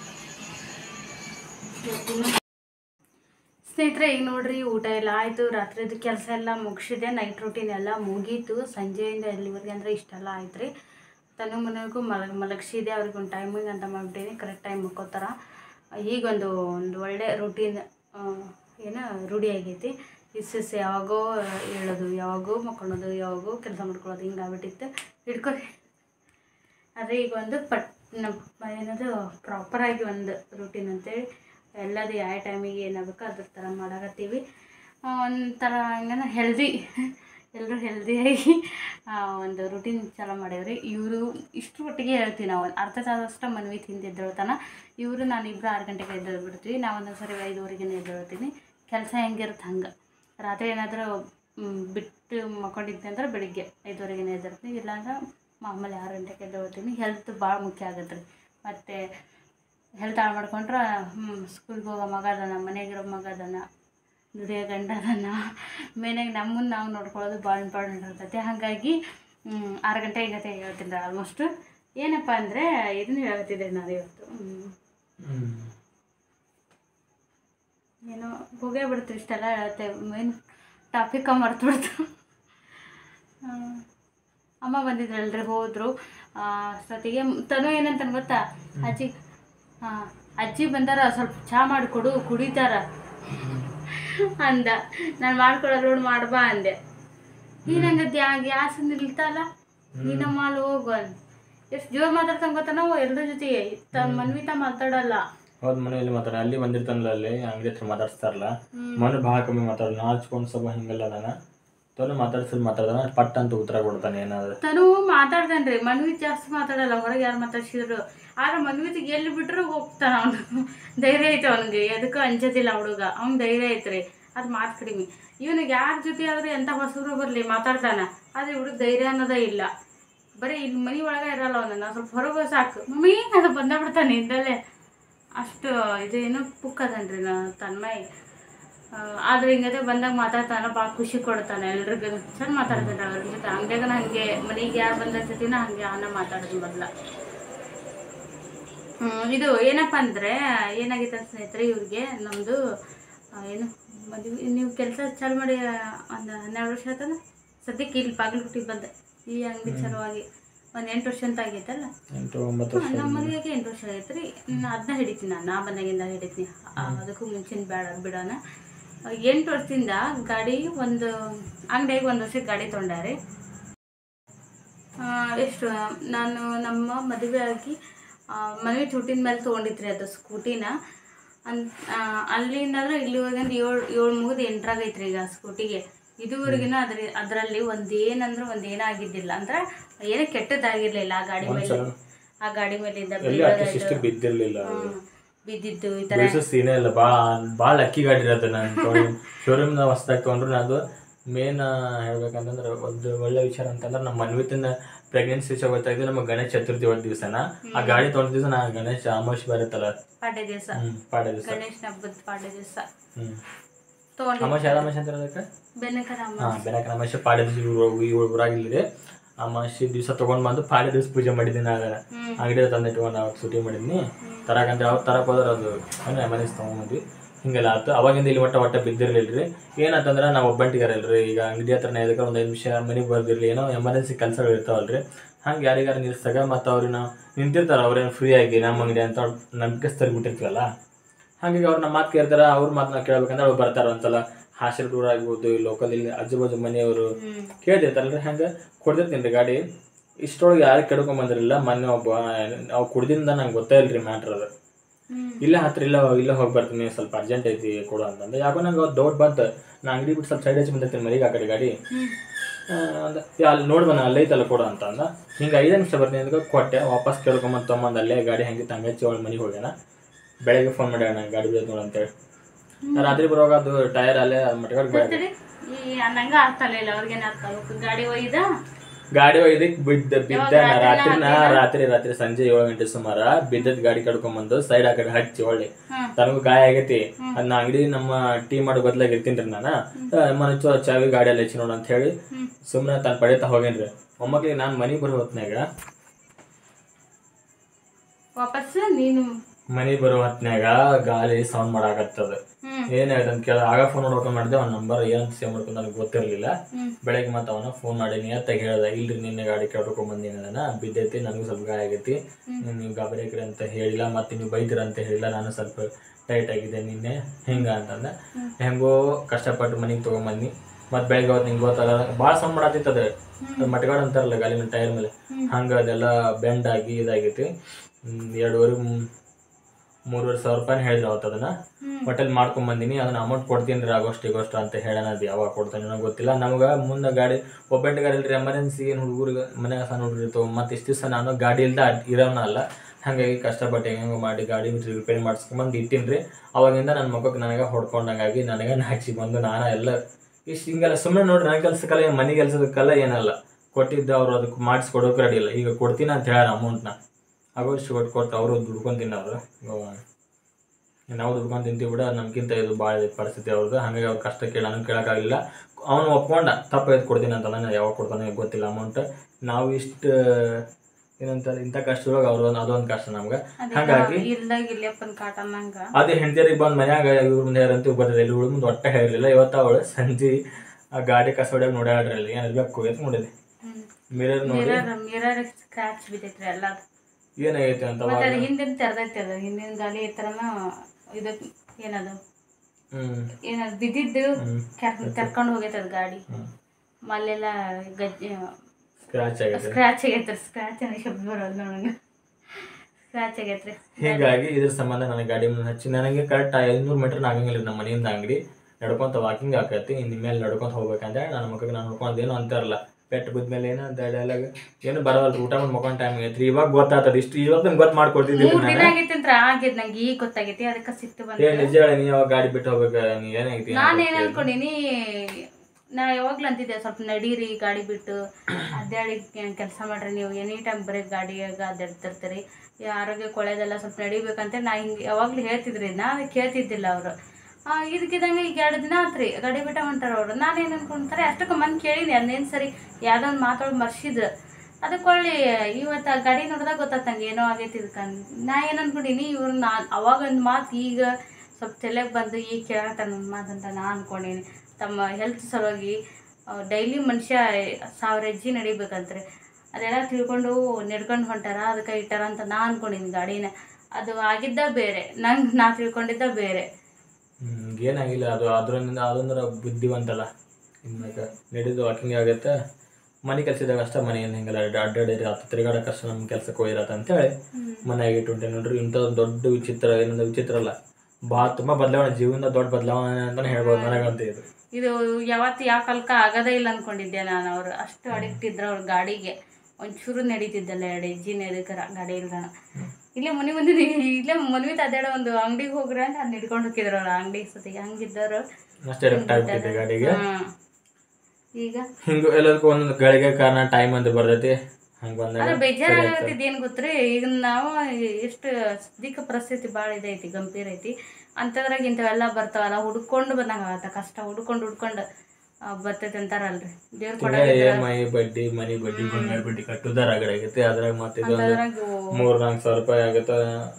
ಸ್ನೇಹಿತರೆ ಈಗ ನೋಡ್ರಿ ಊಟ ಎಲ್ಲ ಆಯಿತು ರಾತ್ರಿದು ಕೆಲಸ ಎಲ್ಲ ಮುಗಿಸಿದೆ ನೈಟ್ ರೂಟೀನ್ ಎಲ್ಲ ಮುಗೀತು ಸಂಜೆಯಿಂದ ಎಲ್ಲಿವರೆಗೆ ಅಂದರೆ ಇಷ್ಟೆಲ್ಲ ಆಯ್ತು ರೀ ತನ್ನ ಮನೆಗೂ ಮಲಗ್ ಮಲಗಿಸಿದೆ ಅವ್ರಿಗೆ ಒಂದು ಟೈಮಿಂಗ್ ಅಂತ ಮಾಡಿಬಿಟ್ಟಿನಿ ಕರೆಕ್ಟ್ ಟೈಮ್ ಮುಕ್ಕೋತಾರ ಈಗೊಂದು ಒಂದು ಒಳ್ಳೆ ರೂಟೀನ್ ಏನೋ ರೂಢಿ ಆಗೈತಿ ಇಸ್ ಯಾವಾಗೋ ಹೇಳೋದು ಯಾವಾಗೋ ಮಕ್ಕೊಳೋದು ಯಾವಾಗೋ ಕೆಲಸ ಮಾಡ್ಕೊಳ್ಳೋದು ಹಿಂಗೆ ಆಗ್ಬಿಟ್ಟಿತ್ತು ಹಿಡ್ಕೊರಿ ಆದರೆ ಈಗ ಒಂದು ಪಟ್ ನಮ್ಮ ಏನದು ಪ್ರಾಪರಾಗಿ ಒಂದು ರೂಟೀನ್ ಅಂತೇಳಿ ಎಲ್ಲದು ಯಾವ ಟೈಮಿಗೆ ಏನಾಗಬೇಕು ಅದ್ರ ಥರ ಮಾಡಾಕತ್ತೀವಿ ಒಂಥರ ಹಂಗನ ಹೆಲ್ದಿ ಎಲ್ಲರೂ ಹೆಲ್ದಿಯಾಗಿ ಒಂದು ರೂಟೀನ್ ಚಾಲೂ ಮಾಡೇವ್ರಿ ಇವರು ಇಷ್ಟು ಒಟ್ಟಿಗೆ ಹೇಳ್ತೀವಿ ನಾವು ಅರ್ಧ ತಾಸಷ್ಟು ಮನ್ವಿ ತಿಂದು ಎದ್ದೇಳ್ತಾನೆ ಇವರು ನಾನು ಇಬ್ಬರು ಆರು ಗಂಟೆಗೆ ಎದ್ದೇಳು ಬಿಡ್ತೀವಿ ನಾವು ಒಂದೊಂದು ಸರಿ ಐದುವರೆಗೆ ಎದ್ದೇಳ್ತೀನಿ ಕೆಲಸ ಹೆಂಗಿರುತ್ತೆ ಹಂಗೆ ರಾತ್ರಿ ಏನಾದರೂ ಬಿಟ್ಟು ಮಕ್ಕೊಂಡಿದ್ದೆ ಅಂದ್ರೆ ಬೆಳಿಗ್ಗೆ ಐದುವರೆಗೆ ಎದ್ದೇಳ್ತೀನಿ ಇಲ್ಲಾಂದ್ರೆ ಮಾಮೂಲಿ ಆರು ಗಂಟೆಗೆ ಎದ್ದೇಳ್ತೀನಿ ಹೆಲ್ತ್ ಭಾಳ ಮುಖ್ಯ ಆಗುತ್ತೆ ರೀ ಮತ್ತು ಹೆಲ್ತ್ ಹಾಳು ಮಾಡ್ಕೊಂಡ್ರೆ ಸ್ಕೂಲ್ಗೆ ಹೋಗೋ ಮಗ ಅದಾನ ಮನೆಗಿರೋ ಮಗ ಅದಾನ ದುಡಿಯೋ ಗಂಡ ಅದಾನ ಮೇನಾಗಿ ನಮ್ಮನ್ನು ನಾವು ನೋಡ್ಕೊಳ್ಳೋದು ಭಾಳ ಇಂಪಾರ್ಟೆಂಟ್ ಇರ್ತೈತೆ ಹಾಗಾಗಿ ಆರು ಗಂಟೆ ಹಿಂಗತೆ ಹೇಳ್ತೀನಿ ರೀ ಆಲ್ಮೋಸ್ಟು ಏನಪ್ಪ ಅಂದರೆ ಇದನ್ನು ಹೇಳ್ತಿದ್ದೆ ನಾನು ಇವತ್ತು ಏನೋ ಹೋಗೇ ಬಿಡ್ತೀವಿ ಇಷ್ಟೆಲ್ಲ ಹೇಳುತ್ತೆ ಮೇನ್ ಟಾಪಿಕ ಮರ್ತು ಬಿಡ್ತು ಅಮ್ಮ ಬಂದಿದ್ರಲ್ರಿ ಹೋದರು ಸತಿಗೆ ತನು ಏನಂತ ಗೊತ್ತಾ ಅಜ್ಜಿ ಹಾಂ ಅಜ್ಜಿ ಬಂದಾರ ಸ್ವಲ್ಪ ಚಹಾ ಮಾಡಿಕೊಡು ಕುಡಿತಾರ ಅಂದ ನಾನು ಮಾಡ್ಕೊಡೋದು ನೋಡಿ ಮಾಡ್ಬಾ ಅಂದೆ ನೀನಂಗ ಗ್ಯಾಸ್ ನಿಲ್ತಲ್ಲ ನೀನ ಮಾಲ್ ಹೋಗು ಅಂದ ಎಷ್ಟು ಜೋರು ಮಾತಾಡ್ತಂಗೆ ಗೊತ್ತಾ ನಾವು ಎಲ್ಲರ ಜೊತೆಗೆ ತಮ್ಮ ಮನ್ವಿತ ಮಾತಾಡಲ್ಲ ಹೌದು ಮನೆಯಲ್ಲಿ ಮಾತಾಡ ಅಲ್ಲಿ ಬಂದಿರ್ತಾನಲ್ಲ ಅಲ್ಲಿ ಅಂಗಡಿ ಹತ್ರ ಮಾತಾಡ್ಸ್ತಾರಲ್ಲ ಮನೆ ಭಾಳ ಕಮ್ಮಿ ಮಾತಾಡಲ್ಲ ನಾಚ್ಕೊಂಡು ಸ್ವಲ್ಪ ಹಿಂಗೆಲ್ಲ ನಾನು ತನು ಮಾತಾಡ್ಸಲ್ ಮಾತಾಡ್ದಾನ ಪಟ್ ಅಂತ ಉತ್ತರ ಕೊಡ್ತಾನೆ ಏನಾದ್ರು ತನು ಮಾತಾಡ್ತಾನ್ರಿ ಮನ್ವಿತ್ ಜಾಸ್ತಿ ಮಾತಾಡಲ್ಲ ಹೊರಗೆ ಯಾರು ಮಾತಾಡ್ಸಿದ್ರು ಆದ್ರೆ ಮನ್ವಿತಿಗೆ ಎಲ್ಲಿ ಬಿಟ್ರು ಹೋಗ್ತಾನ ಅವನು ಧೈರ್ಯ ಐತೆ ಅವನಿಗೆ ಎದಕ್ಕೂ ಅಂಜದಿಲ್ಲ ಹುಡುಗ ಅವ್ನು ಧೈರ್ಯ ಐತ್ರಿ ಅದು ಮಾತು ಕಡಿಮೆ. ಇವನಿಗೆ ಯಾರ ಜೊತೆ ಆದ್ರೆ ಎಂಥ ಹೊಸಬ್ರು ಬರಲಿ ಮಾತಾಡ್ತಾನೆ, ಆದರೆ ಇವ್ರಿಗೆ ಧೈರ್ಯ ಅನ್ನೋದೇ ಇಲ್ಲ. ಬರೀ ಇಲ್ಲಿ ಮನೆ ಒಳಗೆ ಇರಲ್ಲ ಅವನನ್ನು, ಸ್ವಲ್ಪ ಹೊರಗೆ ಸಾಕು ಮಮ್ಮಿ ಅದು ಬಂದ ಬಿಡ್ತಾನೆ ಇದ್ದಲ್ಲೇ. ಅಷ್ಟು ಇದು ಏನೋ ಪುಕ್ ಅದನ್ರಿ ನಾ ತನ್ಮಯ್. ಆದ್ರೆ ಹಿಂಗದೆ ಬಂದಾಗ ಮಾತಾಡ್ತಾನೆ, ಭಾಳ ಖುಷಿ ಕೊಡ್ತಾನೆ ಎಲ್ರಿಗೂ. ಚಂದ ಮಾತಾಡ್ತಾನೆ ಅವ್ರ ಜೊತೆ. ಹಂಗ್ಯಾಗ ಹಾಗೆ ಮನೆಗೆ ಯಾರು ಬಂದ ಜೊತೆನ ಹಂಗೆ ಅವನ ಮಾತಾಡೋದು ಮೊದಲ. ಇದು ಏನಪ್ಪ ಅಂದರೆ ಏನಾಗಿತ್ತು ಅಂತ ಸ್ನೇಹಿತರೆ, ಇವ್ರಿಗೆ ನಮ್ಮದು ಏನು ಮದುವೆ ನೀವು ಕೆಲಸ ಚಾಲು ಮಾಡಿ ಒಂದು ಹನ್ನೆರಡು ವರ್ಷ ಆಯ್ತದ. ಸದ್ಯಕ್ಕೆ ಇಲ್ಲಿ ಬಾಗಲಕೋಟೆಗೆ ಬಂದೆ ಈ ಅಂಗಡಿ ಚಲುವಾಗಿ ಒಂದು ಎಂಟು ವರ್ಷ ಅಂತ ಆಗೈತಲ್ಲ. ನಮ್ಮ ಮದುವೆಗೆ ಎಂಟು ವರ್ಷ ಆಗೈತೆ ರೀ. ಅದನ್ನ ಹಿಡಿತೀನಿ ನಾನು, ನಾ ಬಂದಾಗಿಂದ ಹಿಡಿತೀನಿ. ಅದಕ್ಕೂ ಮುಂಚಿನ ಬೇಡ ಬಿಡೋಣ. ಎಂಟು ವರ್ಷದಿಂದ ಗಾಡಿ ಒಂದು ಅಂಗಡಿಯಾಗಿ ಒಂದು ವರ್ಷಕ್ಕೆ ಗಾಡಿ ತೊಗೊಂಡಾರೆ. ಎಷ್ಟು ನಾನು ನಮ್ಮ ಮದುವೆ ಆಗಿ ಮದುವೆ ಚುಟ್ಟಿನ ಮೇಲೆ ತೊಗೊಂಡಿದ್ರಿ ಅದು ಸ್ಕೂಟಿನ. ಅನ್ ಅಲ್ಲಿಂದಾದ್ರೆ ಇಲ್ಲಿವರೆಗಿಂದ ಏಳು ಏಳು ಮುಗಿದು ಎಂಟ್ರಾಗೈತ್ರಿ ಈಗ ಸ್ಕೂಟಿಗೆ. ಇದುವರೆಗಿನ ಅದ್ರ ಅದರಲ್ಲಿ ಒಂದೇನಂದ್ರೆ ಒಂದು ಏನಾಗಿದ್ದಿಲ್ಲ, ಅಂದ್ರೆ ಏನೋ ಕೆಟ್ಟದ್ದಾಗಿರ್ಲಿಲ್ಲ ಆ ಗಾಡಿ ಮೇಲೆ. ಆ ಗಾಡಿ ಮೇಲಿಂದ ಬಿದ್ದಿರ್ಲಿಲ್ಲ, ಬಿದ್ದಿದ್ದು ಈ ಥರ ಸೀನೇ ಇಲ್ಲ. ಭಾಳ ಭಾಳ ಅಕ್ಕಿ ಗಾಡಿ ಇರೋದು. ನಾನು ಶೋರೂಮ್ನ ಹೊಸದಾಗಿ ತೊಗೊಂಡ್ರು. ಅದು ಮೇನ್ ಹೇಳ್ಬೇಕಂತಂದ್ರೆ ಒಂದು ಒಳ್ಳೆ ವಿಚಾರ ಅಂತಂದ್ರೆ ನಮ್ಮ ಮನ್ವಿತಿನ ಪ್ರೆಗ್ನೆನ್ಸಿ ವಿಷಯ ಗೊತ್ತಾಗಿದೆ ನಮಗೆ ಗಣೇಶ ಚತುರ್ಥಿ ಒಂದು ದಿವಸನ. ಆ ಗಾಡಿ ತೊಗೊಂಡ ದಿವಸ ನಾ ಗಣೇಶ ಅಮಾವಾಸ್ಯೆ ಬರುತ್ತಲ್ಲ, ಪಾಡ್ಯ ದಿವಸ ಪಾಡ್ಯ ದಿವಸ ಗಣೇಶನ ಹಬ್ಬದ ಪಾಡ್ಯ ದಿವಸ ಹ್ಮ್ ಅಮಾವಾಸ್ಯೆ ಯಾರು ಅಮಾವಾಸ್ಯೆ ಅಂತಾರೆ ಅದಕ್ಕೆ? ಬೆನಕರ ಹಾಂ ಬೆನಕರ ಅಮಾವಾಸ್ಯೆ ಪಾಡ್ಯ ದಿವಸ ಇವ್ರು ಊರಾಗಿಲ್ಲದೆ ಅಮಾವಾಸ್ಯೆ ದಿವಸ ತೊಗೊಂಡು ಬಂದು ಪಾಡ್ಯ ದಿವಸ ಪೂಜೆ ಮಾಡಿದ್ದೀನಿ. ನಾನು ಅಂಗಡಿ ತಂದು ಇಟ್ಕೊಂಡು ಅವ್ರು ಶೂಟಿಂಗ್ ಮಾಡಿದ್ನಿ. ತರಕಂದ್ರೆ ಅವ್ರು ತರಕ್ಕೆ ಹೋದ್ರೆ ಅದು ಅಂದರೆ ಮನೇಸ್ ತೊಗೊಂಡ್ಬಂದ್ವಿ. ಹಿಂಗೆಲ್ಲ ಆಯ್ತು. ಅವಾಗಿಂದ ಇಲ್ಲಿ ಒಟ್ಟ ಒಟ್ಟ ಬಿದ್ದಿರಲಿಲ್ಲ ರೀ. ಏನಂತಂದ್ರೆ ನಾವು ಒಬ್ಬಂಟಿಗಾರಲ್ರಿ. ಈಗ ಅಂಗಡಿ ಹತ್ರನೇ ಇದಕ್ಕೆ ಒಂದು ಐದು ನಿಮಿಷ ಮನೆಗೆ ಬರ್ದಿರಲಿ, ಏನೋ ಎಮರ್ಜೆನ್ಸಿ ಕೆಲಸಗಳು ಇರ್ತಾವಲ್ರಿ. ಹಂಗೆ ಯಾರಿಗಾರು ನಿಲ್ಲಿಸಿದಾಗ ಮತ್ತು ಅವ್ರಿಗೆ ನಾವು ನಿಂತಿರ್ತಾರೆ, ಅವ್ರೇನು ಫ್ರೀ ಆಗಿ ನಮ್ಮ ಅಂಗಡಿ ಅಂತ ನಂಬಿಕೆಸ್ತರಿಗೆ ಬಿಟ್ಟಿರ್ತೀವಲ್ಲ. ಹಾಗಾಗಿ ಅವ್ರು ನಮ್ಮ ಮಾತು ಕೇಳ್ತಾರೆ. ಅವ್ರ ಮಾತನ್ನ ಕೇಳ್ಬೇಕಂದ್ರೆ ಅವ್ರು ಬರ್ತಾರೆ. ಒಂದ್ಸಲ ಹಾಸ್ಟೆಲ್ ಟೂರ್ ಆಗ್ಬೋದು, ಈ ಲೋಕಲ್ ಇಲ್ಲಿ ಆಜು ಬಾಜು ಮನೆಯವರು ಕೇಳ್ತಿರ್ತಾರಲ್ರಿ. ಹಂಗೆ ಕೊಡ್ತಿರ್ತೀನಿ ರೀ ಗಾಡಿ. ಇಷ್ಟೊಳಗೆ ಯಾರು ಕೆಡ್ಕೊಂಬಂದಿರಲಿಲ್ಲ. ಮೊನ್ನೆ ಒಬ್ಬ ಅವು ಕುಡ್ದಿಂದ ನಂಗೆ ಗೊತ್ತೇ ಇಲ್ರಿ ಮ್ಯಾಟ್ರ್ ಅದು. ಇಲ್ಲ ಹತ್ರ ಇಲ್ಲ ಇಲ್ಲ ಹೋಗಿ ಬರ್ತೀನಿ, ಸ್ವಲ್ಪ ಅರ್ಜೆಂಟ್ ಐತಿ ಕೊಡು ಅಂತಂದ್ರೆ. ಯಾಕೋ ನಂಗೆ ಅವ್ರು ಡೌಟ್ ಬಂತು. ನಾ ಅಂಗಡಿ ಬಿಟ್ಟು ಸ್ವಲ್ಪ ಸೈಡ್ ಹಚ್ಚಿ ಬಂದಿರ್ತೀನಿ ಮನೆಗೆ ಆ ಕಡೆ ಗಾಡಿ ಅಂದ. ಅಲ್ಲಿ ನೋಡಿ ಬನ್ನ ಅಲ್ಲೇ ಐತಲ್ಲ ಕೊಡು ಅಂತ ಅಂದ. ಹಿಂಗೆ ಐದು ನಿಮಿಷ ಬರ್ತೀನಿ ಅಂತ ಕೊಟ್ಟೆ. ವಾಪಸ್ ಕೇಳ್ಕೊಂಬಂದು ತೊಗೊಂಬಂದು ಅಲ್ಲೇ ಗಾಡಿ ಹಂಗೆ ತಂಗ ಹಚ್ಚಿ ಅವಳು ಮನೆಗೆ ಹೋಗ್ಯಾನ. ಬೆಳಗ್ಗೆ ಫೋನ್ ಮಾಡ್ಯಾಣ ಗಾಡಿ ಬಿದ್ದು ನೋಡು ಅಂತೇಳಿ. ರಾತ್ರಿ ಬರುವಾಗ ಅದು ಟೈರ್ ಅಲ್ಲೇ ಮಟ್ಕೊಂಡು ಗಾಡಿ ಒಯ್ದ ಗಾಡಿ ಒಯ್ದಕ್ಕೆ ಬಿದ್ದ ಬಿದ್ದ ರಾತ್ರಿನ ರಾತ್ರಿ ರಾತ್ರಿ ಸಂಜೆ ಏಳು ಗಂಟೆ ಸುಮಾರ ಬಿದ್ದದ್ ಗಾಡಿ ಕಡ್ಕೊಂಬಂದು ಸೈಡ್ ಆ ಕಡೆ ಹಚ್ಚಿ ಒಳ್ಳೆ ತನಗೂ ಗಾಯ ಆಗೈತಿ. ಅದನ್ನ ಅಂಗಡಿ ನಮ್ಮ ಟೀ ಮಾಡೋ ಬದ್ಲಾಗಿ ಇರ್ತೀನಿ ನಾನು. ಮನಚು ಚಾವಿ ಗಾಡಿಯಲ್ಲಿ ಹಚ್ಚಿ ನೋಡು ಅಂತ ಹೇಳಿ ಸುಮ್ಮನೆ ತಾನು ಪಡಿತಾ ಹೋಗೇನ್ರಿ. ಒಮ್ಮಕ್ಳಿಗೆ ನಾನು ಮನೆಗೆ ಬರೋ ಹೊತ್ನ್ಯಾಗ ವಾಪಸ್ ನೀನು ಮನೆಗೆ ಬರೋ ಹೊತ್ನ್ಯಾಗ ಗಾಳಿ ಸೌಂಡ್ ಮಾಡಾಕತ್ತದ. ಏನಾಯ್ತು ಅಂತ ಕೇಳ ಆಗ ಫೋನ್ ನೋಡ್ಕೊಂಡ್ ಮಾಡಿದೆ. ಅವ್ನ ನಂಬರ್ ಏನು ಸೇವ್ ಮಾಡ್ಕೊಂಡು ನನಗೆ ಗೊತ್ತಿರಲಿಲ್ಲ. ಬೆಳಗ್ಗೆ ಮತ್ತೆ ಅವನ ಫೋನ್ ಮಾಡಿ ನಿಯತ್ತಾಗಿ ಹೇಳ್ದೆ, ಇಲ್ರಿ ನಿನ್ನೆ ಗಾಡಿ ಕೇಳ್ಕೊಂಡ್ ಬಂದೀನಿ ಅದನ್ನ ಬಿದ್ದೈತಿ, ನನಗೂ ಸ್ವಲ್ಪ ಗಾಯ ಆಗೈತಿ, ನೀವು ಗಾಬರಿ ಹಾಕ್ರಿ ಅಂತ ಹೇಳಿಲ್ಲ, ಮತ್ತೆ ನೀವು ಬೈತೀರ ಅಂತ ಹೇಳಿಲ್ಲ, ನಾನು ಸ್ವಲ್ಪ ಟೈಟ್ ಆಗಿದೆ ನಿನ್ನೆ ಹಿಂಗ ಅಂತಂದ. ಹೆಂಗೋ ಕಷ್ಟಪಟ್ಟು ಮನೆಗೆ ತೊಗೊಂಬಂದು ಮತ್ತೆ ಬೆಳಗ್ಗೆ ಅವತ್ತು ನಿಂಗೆ ಗೊತ್ತಲ್ಲ ಭಾಳ ಸೌಂಡ್ ಮಾಡತ್ತಿತ್ತದ. ಮಟ್ಗಾಡ್ ಅಂತಾರಲ್ಲ ಗಾಲಿ ಮೇಲೆ ಟೈರ್ ಮೇಲೆ, ಹಂಗೆ ಅದೆಲ್ಲ ಬೆಂಡ್ ಆಗಿ ಇದಾಗೈತಿ. ಎರಡೂವರೆ ಮೂರುವರೆ ಸಾವಿರ ರೂಪಾಯಿ ಹೇಳಿದ್ರು ಅವತ್ತು. ಅದನ್ನ ಹೋಟೆಲ್ ಮಾಡ್ಕೊಂಡ್ ಬಂದಿನಿ. ಅದನ್ನ ಅಮೌಂಟ್ ಕೊಡ್ತೀನಿ ರೀ ಆಗೋಷ್ಟು ಈಗೋಷ್ಟು ಅಂತ ಹೇಳೋಣ. ಅದು ಯಾವಾಗ ಕೊಡ್ತಾನೆ ನನಗೆ ಗೊತ್ತಿಲ್ಲ. ನಮ್ಗೆ ಮುಂದೆ ಗಾಡಿ ಒಬ್ಬಂಟಿ ಗಾಡಿ ಇಲ್ರಿ, ಎಮರ್ಜೆನ್ಸಿ ಏನು ಹುಡುಗರಿಗೆ ಮನೆಗೆ ಸಣ್ಣ ಹುಡುಗರು ಇರ್ತವೆ. ಮತ್ತು ಇಷ್ಟು ದಿವಸ ನಾನು ಗಾಡಿ ಇಲ್ದ ಇರೋನ ಅಲ್ಲ. ಹಾಗಾಗಿ ಕಷ್ಟಪಟ್ಟು ಹೆಂಗೆ ಮಾಡಿ ಗಾಡಿ ರಿಪೇರಿ ಮಾಡಿಸ್ಕೊಂಬಂದು ಇಟ್ಟಿನಿ ರೀ. ಅವಾಗಿಂದ ನನ್ನ ಮಗಕ್ಕೆ ನನಗೆ ಹೊಡ್ಕೊಂಡಂಗಾಗಿ ನನಗೆ ನಾಚಿ ಬಂದು ನಾನು ಎಲ್ಲ ಇಷ್ಟು ಹಿಂಗೆಲ್ಲ ಸುಮ್ಮನೆ ನೋಡ್ರಿ ನನ್ನ ಕೆಲ್ಸಕ್ಕಲ್ಲ ಏನು ಮನೆ ಕೆಲಸದಕ್ಕಲ್ಲ ಏನಲ್ಲ ಕೊಟ್ಟಿದ್ದು. ಅವರು ಅದಕ್ಕೆ ಮಾಡಿಸ್ಕೊಡೋಕೆ ರೆಡಿ ಇಲ್ಲ. ಈಗ ಕೊಡ್ತೀನಿ ಅಂತ ಹೇಳ್ಯಾರ ಅಮೌಂಟ್ನ. ಆಗೋಷ್ಟು ಕೊಟ್ಟು ಕೊಟ್ಟು ಅವರು ದುಡ್ಕೊಂಡು ತಿನ್ನೋರು. ನಾವು ದುಡ್ಕೊಂಡು ತಿಂತೀವಿ ಬಿಡ, ನಮ್ಗಿಂತ ಇದು ಭಾಳ ಪರಿಸ್ಥಿತಿ ಅವ್ರದ್ದು. ಹಾಗಾಗಿ ಅವ್ರ ಕಷ್ಟ ಕೇಳಿ ನನಗೆ ಕೇಳೋಕ್ಕಾಗಲಿಲ್ಲ. ಅವನು ಒಪ್ಕೊಂಡ ತಪ್ಪ ಎದ್ದು ಕೊಡ್ತೀನಿ ಅಂತ ನಾನು ಯಾವಾಗ ಕೊಡ್ತಾನೆ ಗೊತ್ತಿಲ್ಲ ಅಮೌಂಟ್. ನಾವು ಇಷ್ಟು ಏನಂತಾರೆ ಇಂಥ ಕಷ್ಟದೊಳಗೆ ಅವ್ರು ಒಂದು ಅದೊಂದು ಕಷ್ಟ ನಮ್ಗೆ. ಹಾಗಾಗಿ ಅದೇ ಹೆಂಡತಿಯರಿಗೆ ಬಂದು ಮನ್ಯಾಗ ಇವ್ರ ಮುಂದೆ ಯಾರಂತೂ ಬರ್ತದೆ ಇಲ್ಲಿ ಮುಂದೆ ಒಟ್ಟ ಹೇಳಿರಲಿಲ್ಲ. ಇವತ್ತು ಅವಳು ಸಂಜೆ ಆ ಗಾಡಿ ಕಸ ಹೊಡ್ಯಾಗ ನೋಡ್ಯಾಡ್ರಲ್ಲಿ ಏನು ಇರ್ಬೇಕು ಅಂತ ನೋಡಿದೆ. ಮಿರರ್ ನೋಡಿ ಏನಾಗೈತೆ ಅಂತ ಹಿಂದಿನ ತೆರೆದೈತೆ. ಅದು ಹಿಂದಿನ ಗಾಲಿ ಈ ಥರನ ಇದು ಏನದು ಏನದು ಬಿದ್ದಿದ್ದು ಕರ್ಕೊಂಡು ಹೋಗೈತೆ ಅದು ಗಾಡಿ. ಮಲ್ಲೆಲ್ಲ ಗಜ್ಜೆ ಸ್ಕ್ರಾಚ್ ಆಗೈತೆ ಸ್ಕ್ರಾಚ್ ಆಗೈತೆ ಸ್ಕ್ರಾಚ್ ಅನ್ನೋ ಶಬ್ದ ಬರೋದು ನೋಡೋಣ. ಸ್ಕ್ರಾಚ್ ಆಗೈತ್ರಿ. ಹೀಗಾಗಿ ಇದ್ರ ಸಂಬಂಧ ನನಗೆ ಗಾಡಿ ಮುಂದೆ ಹಚ್ಚಿ ನನಗೆ ಕರೆಕ್ಟ್ ಐನೂರು ಮೀಟರ್ ಆಗಂಗಿಲ್ಲ ನಮ್ಮ ಮನೆಯಿಂದ ಅಂಗಡಿ. ನಡ್ಕೊಂತ ವಾಕಿಂಗ್ ಆಕೈತಿ. ಇನ್ನು ಮೇಲೆ ನಡ್ಕೊಂತ ಹೋಗ್ಬೇಕಂದ್ರೆ ನನ್ನ ಮಕ್ಕಳಿಗೆ ನಾನು ನೋಡ್ಕೊಂಡೇನು ಅಂತಾರಲ್ಲ ಪೆಟ್ಟು ಬಿದ್ಮೇಲೆ ಏನೋ ಡೈಲಾಗ್ ಏನು ಬರೋಲ್ಲ ಊಟ ಮಾಡಿ ಮಕ್ಕೊಂಡ್ ಟೈಮ್ ಆಗೈತ್ರಿ ಇವಾಗ ಗೊತ್ತಾಗ್ತದ ಇಷ್ಟು ಇವಾಗ ನಮ್ಗೆ ಗೊತ್ತು ಮಾಡ್ಕೊಡ್ತಿದ್ದಿಲ್ಲ ಮೂರ್ ದಿನ ಆಗೈತಿ ಅಂತ ಆಗಿದ್ ನಂಗೆ ಈಗ ಗೊತ್ತಾಗೈತಿ ಅದಕ್ಕೆ ಸಿಟ್ಟು ಬಂತು. ಏ ನಿಜ ಹೇಳಿ ನೀ ಯಾವಾಗ ಗಾಡಿ ಬಿಟ್ಟು ಹೋಗ್ಬೇಕ ನೀ ಏನಾಗೈತಿ ನಾನು ಏನ್ ಅನ್ಕೊಂಡಿನಿ ನಾ ಯಾವಾಗ್ಲೂ ಅಂತಿದ್ದೆ ಸ್ವಲ್ಪ ನಡೀರಿ ಗಾಡಿ ಬಿಟ್ಟು ಅಡ್ಡಾಡಿ ಕೆಲಸ ಮಾಡ್ರಿ ನೀವು ಎನಿ ಟೈಮ್ ಬರೀ ಗಾಡಿಯಾಗ ಅಡ್ಡಾಡ್ತಿರ್ತೀರಿ ಆರೋಗ್ಯಕ್ಕೆ ಒಳ್ಳೇದೆಲ್ಲ ಸ್ವಲ್ಪ ನಡಿಬೇಕಂತ ನಾ ಹಿಂಗೆ ಯಾವಾಗ್ಲೂ ಹೇಳ್ತಿದ್ರಿ ನಾನು ಕೇಳ್ತಿದ್ದಿಲ್ಲ ಅವರು. ಇದಕ್ಕಿದಂಗೆ ಈಗ ಎರಡು ದಿನ ಆತ್ರಿ ಗಾಡಿ ಬಿಟ್ಟ ಹೊಂಟಾರ ಅವರು. ನಾನೇನು ಅನ್ಕೊಂತಾರೆ ಅಷ್ಟಕ್ಕೆ ಮಂದಿ ಕೇಳೀನಿ ಅದನ್ನೇನು ಸರಿ ಯಾವುದೋ ಒಂದು ಮಾತಾಡಿ ಮರ್ಸಿದ್ರು ಅದಕ್ಕೆ ಒಳ್ಳೆ ಇವತ್ತು ಗಾಡಿ ನೋಡಿದಾಗ ಗೊತ್ತಾತಂಗೆ ಏನೋ ಆಗೈತಿ ಇದಕ್ಕೆ. ನಾ ಏನು ಅನ್ಕೊಂಡಿನಿ ಇವ್ರು ನಾ ಅವಾಗ ಒಂದು ಮಾತು ಈಗ ಸ್ವಲ್ಪ ತಲೆಗೆ ಬಂದು ಈಗ ಕೇಳತ್ತಾನ ಒಂದು ಮಾತು ಅಂತ ನಾ ಅಂದ್ಕೊಂಡೀನಿ. ತಮ್ಮ ಹೆಲ್ತ್ ಸಲುವಾಗಿ ಡೈಲಿ ಮನುಷ್ಯ ಸಾವಿರ ಹೆಜ್ಜೆ ನಡಿಬೇಕಂತ್ರಿ ಅದೆಲ್ಲ ತಿಳ್ಕೊಂಡು ನಡ್ಕೊಂಡು ಹೊಂಟಾರ ಅದಕ್ಕೆ ಇಟ್ಟಾರ ಅಂತ ನಾ ಅಂದ್ಕೊಂಡಿನಿ ಗಾಡಿನ. ಅದು ಆಗಿದ್ದ ಬೇರೆ ನಂಗೆ ನಾ ತಿಳ್ಕೊಂಡಿದ್ದ ಬೇರೆ. ಹ್ಮ್ ಏನಾಗಿಲ್ಲ ಅದು ಅದ್ರಿಂದ ಅದೊಂದ್ರ ಬುದ್ಧಿವಂತಲ್ಲ ಇನ್ಮೇಲೆ ನಡೆದು ವಾಕಿಂಗ್ ಆಗುತ್ತೆ ಮನೆ ಕೆಲಸದಾಗ ಅಷ್ಟೇ ಮನೆಯನ್ನು ಹಿಂಗೆಲ್ಲ ಅಡ್ಡಾಡಿರಿ ಆತ ತಿರುಗಾಡೋ ಕಷ್ಟ ನಮ್ಮ ಕೆಲಸಕ್ಕೆ ಹೋಗಿರತ್ತ ಅಂತೇಳಿ ಮನೆಯಾಗಿ ಇಟ್ಟುಂಟೆ ನೋಡ್ರಿ ಇಂಥ ಒಂದು ದೊಡ್ಡ ವಿಚಿತ್ರ ಏನಂದ್ರೆ ವಿಚಿತ್ರ ಅಲ್ಲ ಭಾಳ ತುಂಬ ಬದಲಾವಣೆ ಜೀವನದ ದೊಡ್ಡ ಬದಲಾವಣೆ ಅಂತಲೇ ಹೇಳ್ಬೋದು ನನಗಂತ ಇದು ಇದು ಯಾವತ್ತು ಯಾವ ಕಾಲಕ್ಕೆ ಆಗೋದೇ ಇಲ್ಲ ಅಂದ್ಕೊಂಡಿದ್ದೆ ನಾನು. ಅವರು ಅಷ್ಟು ಅಡಿಕ್ಟ್ ಇದ್ರು ಅವ್ರ ಗಾಡಿಗೆ ಒಂಚೂರು ನಡೀತಿದ್ದಲ್ಲ ಎರಡು ಹೆಜ್ಜೆ ನಡೀಕರ ಗಾಡಿ ಇಲ್ದಾನ ಇಲ್ಲೇ ಮನೆ ಮುಂದೆ ಇಲ್ಲೇ ಮನ್ವಿ ಅದೇಡೋ ಒಂದು ಅಂಗಡಿಗೆ ಹೋಗ್ರಿ ಅಂತ ಅದು ಹಿಡ್ಕೊಂಡು ಹೋಗಿದ್ರು ಅವ್ರು ಅಂಗಡಿ ಸತಿಗೆ ಹಂಗಿದ್ದವರು ಅಷ್ಟೇ ಅಡಿಕ್ಟ್ ಆಗ್ಬಿಟ್ಟಿದೆ ಗಾಡಿಗೆ. ಈಗ ಹಿಂಗೆ ಎಲ್ಲದಕ್ಕೂ ಒಂದೊಂದು ಗಳಿಗೆ ಕಾರಣ ಟೈಮ್ ಅಂತ ಬರ್ತೈತಿ ಹಂಗೆ ಬಂದಾಗ ಬೇಜಾರಾಗತ್ತಿದ್ದು ಏನು ಗೊತ್ತ್ರಿ ಈಗ ನಾವು ಎಷ್ಟು ಸದ್ಯಕ ಪರಿಸ್ಥಿತಿ ಭಾಳ ಇದೈತಿ ಗಂಭೀರ ಐತಿ ಅಂಥದ್ರಾಗ ಇಂಥವೆಲ್ಲ ಬರ್ತಾವಲ್ಲ ಹುಡ್ಕೊಂಡು ಬಂದಂಗೆ ಆಗತ್ತ ಕಷ್ಟ ಹುಡ್ಕೊಂಡು ಹುಡ್ಕೊಂಡು ಬರ್ತೈತೆ ಅಂತಾರಲ್ರಿ ದೇವ್ರ ಕೊಡ ಇ ಎಮ್ ಐ ಬಡ್ಡಿ ಮನಿ ಬಡ್ಡಿ ಬಂಗಾರ ಬಡ್ಡಿ ಕಟ್ಟುದಾರ ಆಗಡೆ ಆಗೈತಿ ಅದ್ರಾಗ ಮತ್ತೆ ಇದೊಂದು ಮೂರ್ ನಾಲ್ಕು ಸಾವಿರ ರೂಪಾಯಿ ಆಗುತ್ತೆ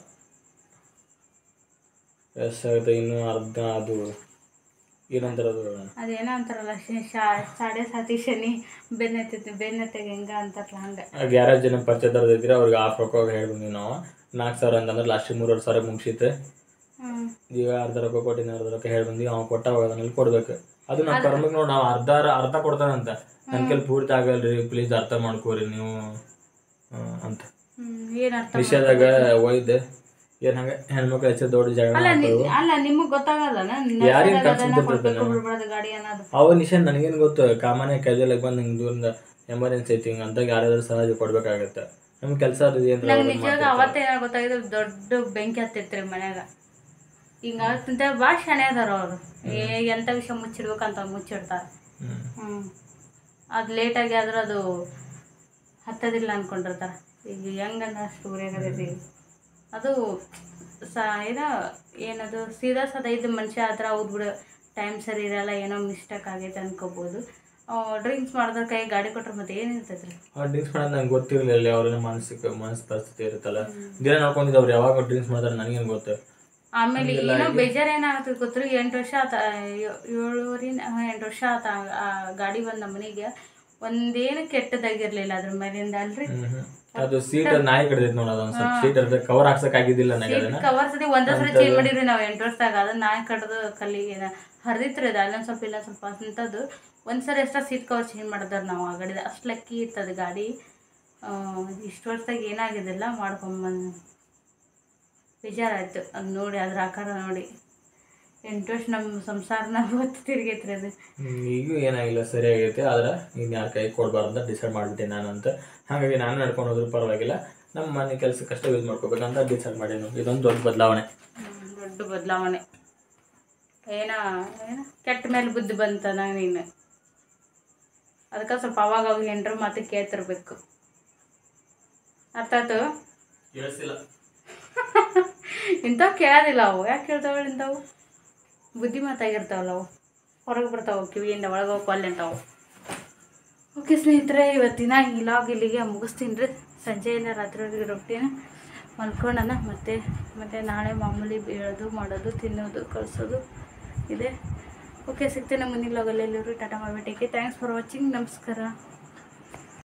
ಎಷ್ಟಾಗುತ್ತೆ ಇನ್ನು ಅರ್ಧ ಅದು ಏನಂತಾರ ಅದು ಅದೇನೋ ಅಂತಾರಲ್ಲ ಸಾಡೆ ಸಾತಿ ಶನಿ ಬೆನ್ನತ್ತೈತಿ ಬೆನ್ನತ್ತೆಗೆ ಹೆಂಗ ಅಂತಾರಲ್ಲ ಹಂಗೆ ಗ್ಯಾರೇಜ್ ಜನ ಪರಿಚಯದವ್ರದ್ದು ಇದ್ರೆ ಅವ್ರಿಗೆ ಆಫ್ ರೊಕ್ಕ ಹೇಳ್ಬಂದಿವಿ ನಾವು ನಾಲ್ಕು ಸಾವಿರ ಅಂತಂದ್ರೆ ಲಾಸ್ಟಿಗೆ ಮೂರುವರೆ ಸಾವಿರ ಮುಗಿಸಿತ್ತು. ಈಗ ಅರ್ಧ ರೊಕ್ಕ ಕೊಟ್ಟಿನ ಅರ್ಧ ರೊಕ್ಕ ಹೇಳಿ ಬಂದ್ವಿ ಅವ್ನು ಕೊಟ್ಟ ಅದನ್ನಲ್ಲಿ ಕೊಡ್ಬೇಕು ಅದು ನಾವು ಕರ್ಮಕ್ಕೆ ನೋಡಿ ನಾವು ಅರ್ಧ ಅರ್ಧ ಕೊಡ್ತಾನಂತ ನನ್ನ ಕೈಲಿ ಪೂರ್ತಿ ಆಗಲ್ರಿ ಪ್ಲೀಸ್ ಅರ್ಥ ಮಾಡ್ಕೋರಿ ನೀವು ಅಂತ ವಿಷಯದಾಗ ಒಯ್ದು ಏನ್ ಹಂಗ ಹೆಣ್ಮಕ್ಳು ಹೆಚ್ಚು ದೊಡ್ಡ ಜಗಳ ಅಲ್ಲ ನಿಮಗ್ ಗೊತ್ತಾಗಲ್ಲ ಯಾರಿಗ ಗಾಡಿ ಅನ್ನೋದು ಅವ ನಿಶಾನ್ ನನಗೇನು ಗೊತ್ತು ಕಾಮನೆ ಕ್ಯಾಜುವಲ್ ಆಗಿ ಬಂದು ಹಿಂಗೆ ದೂರಿಂದ ಎಮರ್ಜೆನ್ಸಿ ಐತಿ ಹಿಂಗೆ ಅಂತ ಯಾರಾದ್ರೂ ಸಹಜ ಕೊಡ್ಬೇಕಾಗತ್ತೆ ನಮ್ ಕೆಲಸ ಅದು ನಿಜವಾಗ ಅವತ್ತೇನ ಗೊತ್ತಾಗಿದ್ರು ದೊಡ್ಡ ಬೆಂಕಿ ಹತ್ತಿತ್ರಿ ಮನ್ಯಾಗ ಹಿಂಗ ಆಗತ್ತಂತ ಭಾಳ ಶಾಣೆ ಅದಾರ ಅವ್ರು ಏ ಎಂತ ವಿಷಯ ಮುಚ್ಚಿಡ್ಬೇಕಂತ ಮುಚ್ಚಿಡ್ತಾರ. ಹ್ಮ್ ಅದು ಲೇಟಾಗಿ ಆದ್ರೆ ಅದು ಹತ್ತದಿಲ್ಲ ಅನ್ಕೊಂಡಿರ್ತಾರ. ಈಗ ಹೆಂಗಂದ ಅಷ್ಟು ಉರಿಯಾಗದೈತಿ ಅದು ಸ ಏನೋ ಏನದು ಸೀದಾ ಸದಾ ಇದ್ದ ಮನುಷ್ಯ ಆದ್ರೆ ಅವ್ರು ಬಿಡು ಟೈಮ್ ಸರಿ ಇರಲ್ಲ ಏನೋ ಮಿಸ್ಟೇಕ್ ಆಗೈತೆ ಅನ್ಕೋಬೋದು. ಡ್ರಿಂಕ್ಸ್ ಮಾಡಿದ್ರೆ ಕೈ ಗಾಡಿ ಕೊಟ್ರೆ ಮತ್ತೆ ಏನಿರ್ತೈತೆ ರೀ ಡ್ರಿಂಕ್ಸ್ ಮಾಡೋದು ನಂಗೆ ಗೊತ್ತಿರಲಿಲ್ಲ ಅವ್ರ ಮಾನಸಿಕ ಮನಸ್ಸು ಪರಿಸ್ಥಿತಿ ಇರುತ್ತಲ್ಲ ದಿನ ನೋಡ್ಕೊಂಡಿದ್ದು ಅವ್ರು ಯಾವಾಗ ಡ್ರಿಂಕ್ಸ್ ಮಾಡ್ತಾರೆ ನನಗೇನು ಗೊತ್ತು. ಆಮೇಲೆ ಏನೋ ಬೇಜಾರು ಏನಾಗ್ತದೆ ಗೊತ್ತ್ರಿ ಎಂಟು ವರ್ಷ ಆತ ಏಳುವರೆ ಎಂಟು ವರ್ಷ ಆತ ಗಾಡಿ ಬಂದ ನಮ್ಮ ಮನೆಗೆ ಒಂದೇನು ಕೆಟ್ಟದಾಗಿರ್ಲಿಲ್ಲ ಅದ್ರ ಮೇಲಿಂದ ಅಲ್ರಿ ಅದು ಸೀಟ್ ನಾಯಿ ಕಡ್ದೈತಿ ನೋಡ ಅದೊಂದ್ ಸ್ವಲ್ಪ ಸೀಟ್ ಅರ್ಧ ಕವರ್ ಹಾಕ್ಸಕ್ ಆಗಿದ್ದಿಲ್ಲ ನನಗೆ ಕವರ್ ಸತಿ ಒಂದೇ ಸಲ ಚೇಂಜ್ ಮಾಡಿದ್ರಿ ನಾವು ಎಂಟು ವರ್ಷದಾಗ ಅದನ್ನ ನಾಯಿ ಕಡ್ದು ಕಲ್ಲಿಗೆ ಹರಿದಿತ್ರಿ ಅದು ಅಲ್ಲೊಂದು ಸ್ವಲ್ಪ ಇಲ್ಲ ಸ್ವಲ್ಪ ಅಂತದ್ದು ಒಂದ್ಸರಿ ಎಷ್ಟ ಸೀಟ್ ಕವರ್ ಚೇಂಜ್ ಮಾಡಿದಾರೆ ನಾವು ಆ ಗಾಡಿದ ಅಷ್ಟು ಲಕ್ಕಿ ಇರ್ತದೆ ಗಾಡಿ. ಇಷ್ಟು ವರ್ಷದಾಗ ಏನಾಗಿದ್ದಿಲ್ಲ ಮಾಡ್ಕೊಂಬಂದು ಬೇಜಾರಾಯ್ತು ಅದು ನೋಡಿ ಅದ್ರ ಆಕಾರ ನೋಡಿ ಎಂಟು ವರ್ಷ ನಮ್ಮ ಸಂಸಾರನ ಹೊತ್ತು ತಿರುಗೈತ್ರಿ ಅದು. ಈಗ ಏನಾಗಿಲ್ಲ ಸರಿ ಆಗೈತೆ ಆದ್ರೆ ಇನ್ನು ಯಾರ ಕೈ ಕೊಡ್ಬಾರ್ದು ಅಂತ ಡಿಸೈಡ್ ಮಾಡಿಬಿಟ್ಟೆ ನಾನು ಅಂತ. ಹಾಗಾಗಿ ನಾನು ನಡ್ಕೊಂಡು ಹೋದ್ರೂ ಪರವಾಗಿಲ್ಲ ನಮ್ಮ ಮನೆ ಕೆಲಸಕ್ಕಷ್ಟೇ ಯೂಸ್ ಮಾಡ್ಕೋಬೇಕಂತ ಡಿಸೈಡ್ ಮಾಡೀನಿ. ಇದೊಂದು ದೊಡ್ಡ ಬದಲಾವಣೆ ದೊಡ್ಡ ಬದಲಾವಣೆ ಏನೋ ಏನೋ ಕೆಟ್ಟ ಮೇಲೆ ಬುದ್ಧಿ ಬಂತ ನಾನು ನೀನು ಅದಕ್ಕೆ ಸ್ವಲ್ಪ ಅವಾಗ ಅವಾಗ ಹೆಂಡ್ರ ಮಾತು ಕೇಳ್ತಿರ್ಬೇಕು. ಅರ್ಥ ಆಯ್ತು ಇಂಥವು ಕೇಳೋದಿಲ್ಲ ಅವು ಯಾಕೆ ಕೇಳ್ತಾವಳು ಇಂಥವು ಬುದ್ಧಿ ಮಾತಾಗಿರ್ತಾವಲ್ಲ ಅವು ಹೊರಗೆ ಬರ್ತಾವೆ ಕಿವಿಯಿಂದ ಒಳಗೆ ಹೋಗಿ ಅಲ್ಲಿ ಅಂತಾವು. ಓಕೆ ಸ್ನೇಹಿತರೆ ಇವತ್ತಿನ ಈ ಲಾಗ್ ಇಲ್ಲಿಗೆ ಮುಗಿಸ್ತೀನಿ ರೀ. ಸಂಜೆಯಿಂದ ರಾತ್ರಿವರೆಗೆ ರೊಟ್ಟಿನ ಮಲ್ಕೊಳ್ಳೋಣ ಮತ್ತೆ ಮತ್ತೆ ನಾಳೆ ಮಾಮೂಲಿ ಹೇಳೋದು ಮಾಡೋದು ತಿನ್ನೋದು ಕಳಿಸೋದು ಇದೆ. ಓಕೆ ಸಿಗ್ತೇನೆ ಮುಂದಿನ ಲಾಗಲ್ಲಿ ಎಲ್ಲರೂ ಟಾಟಾ ಮಾಡಿಬಿಟ್ಟೇಕೆ. Thanks for watching. ನಮಸ್ಕಾರ.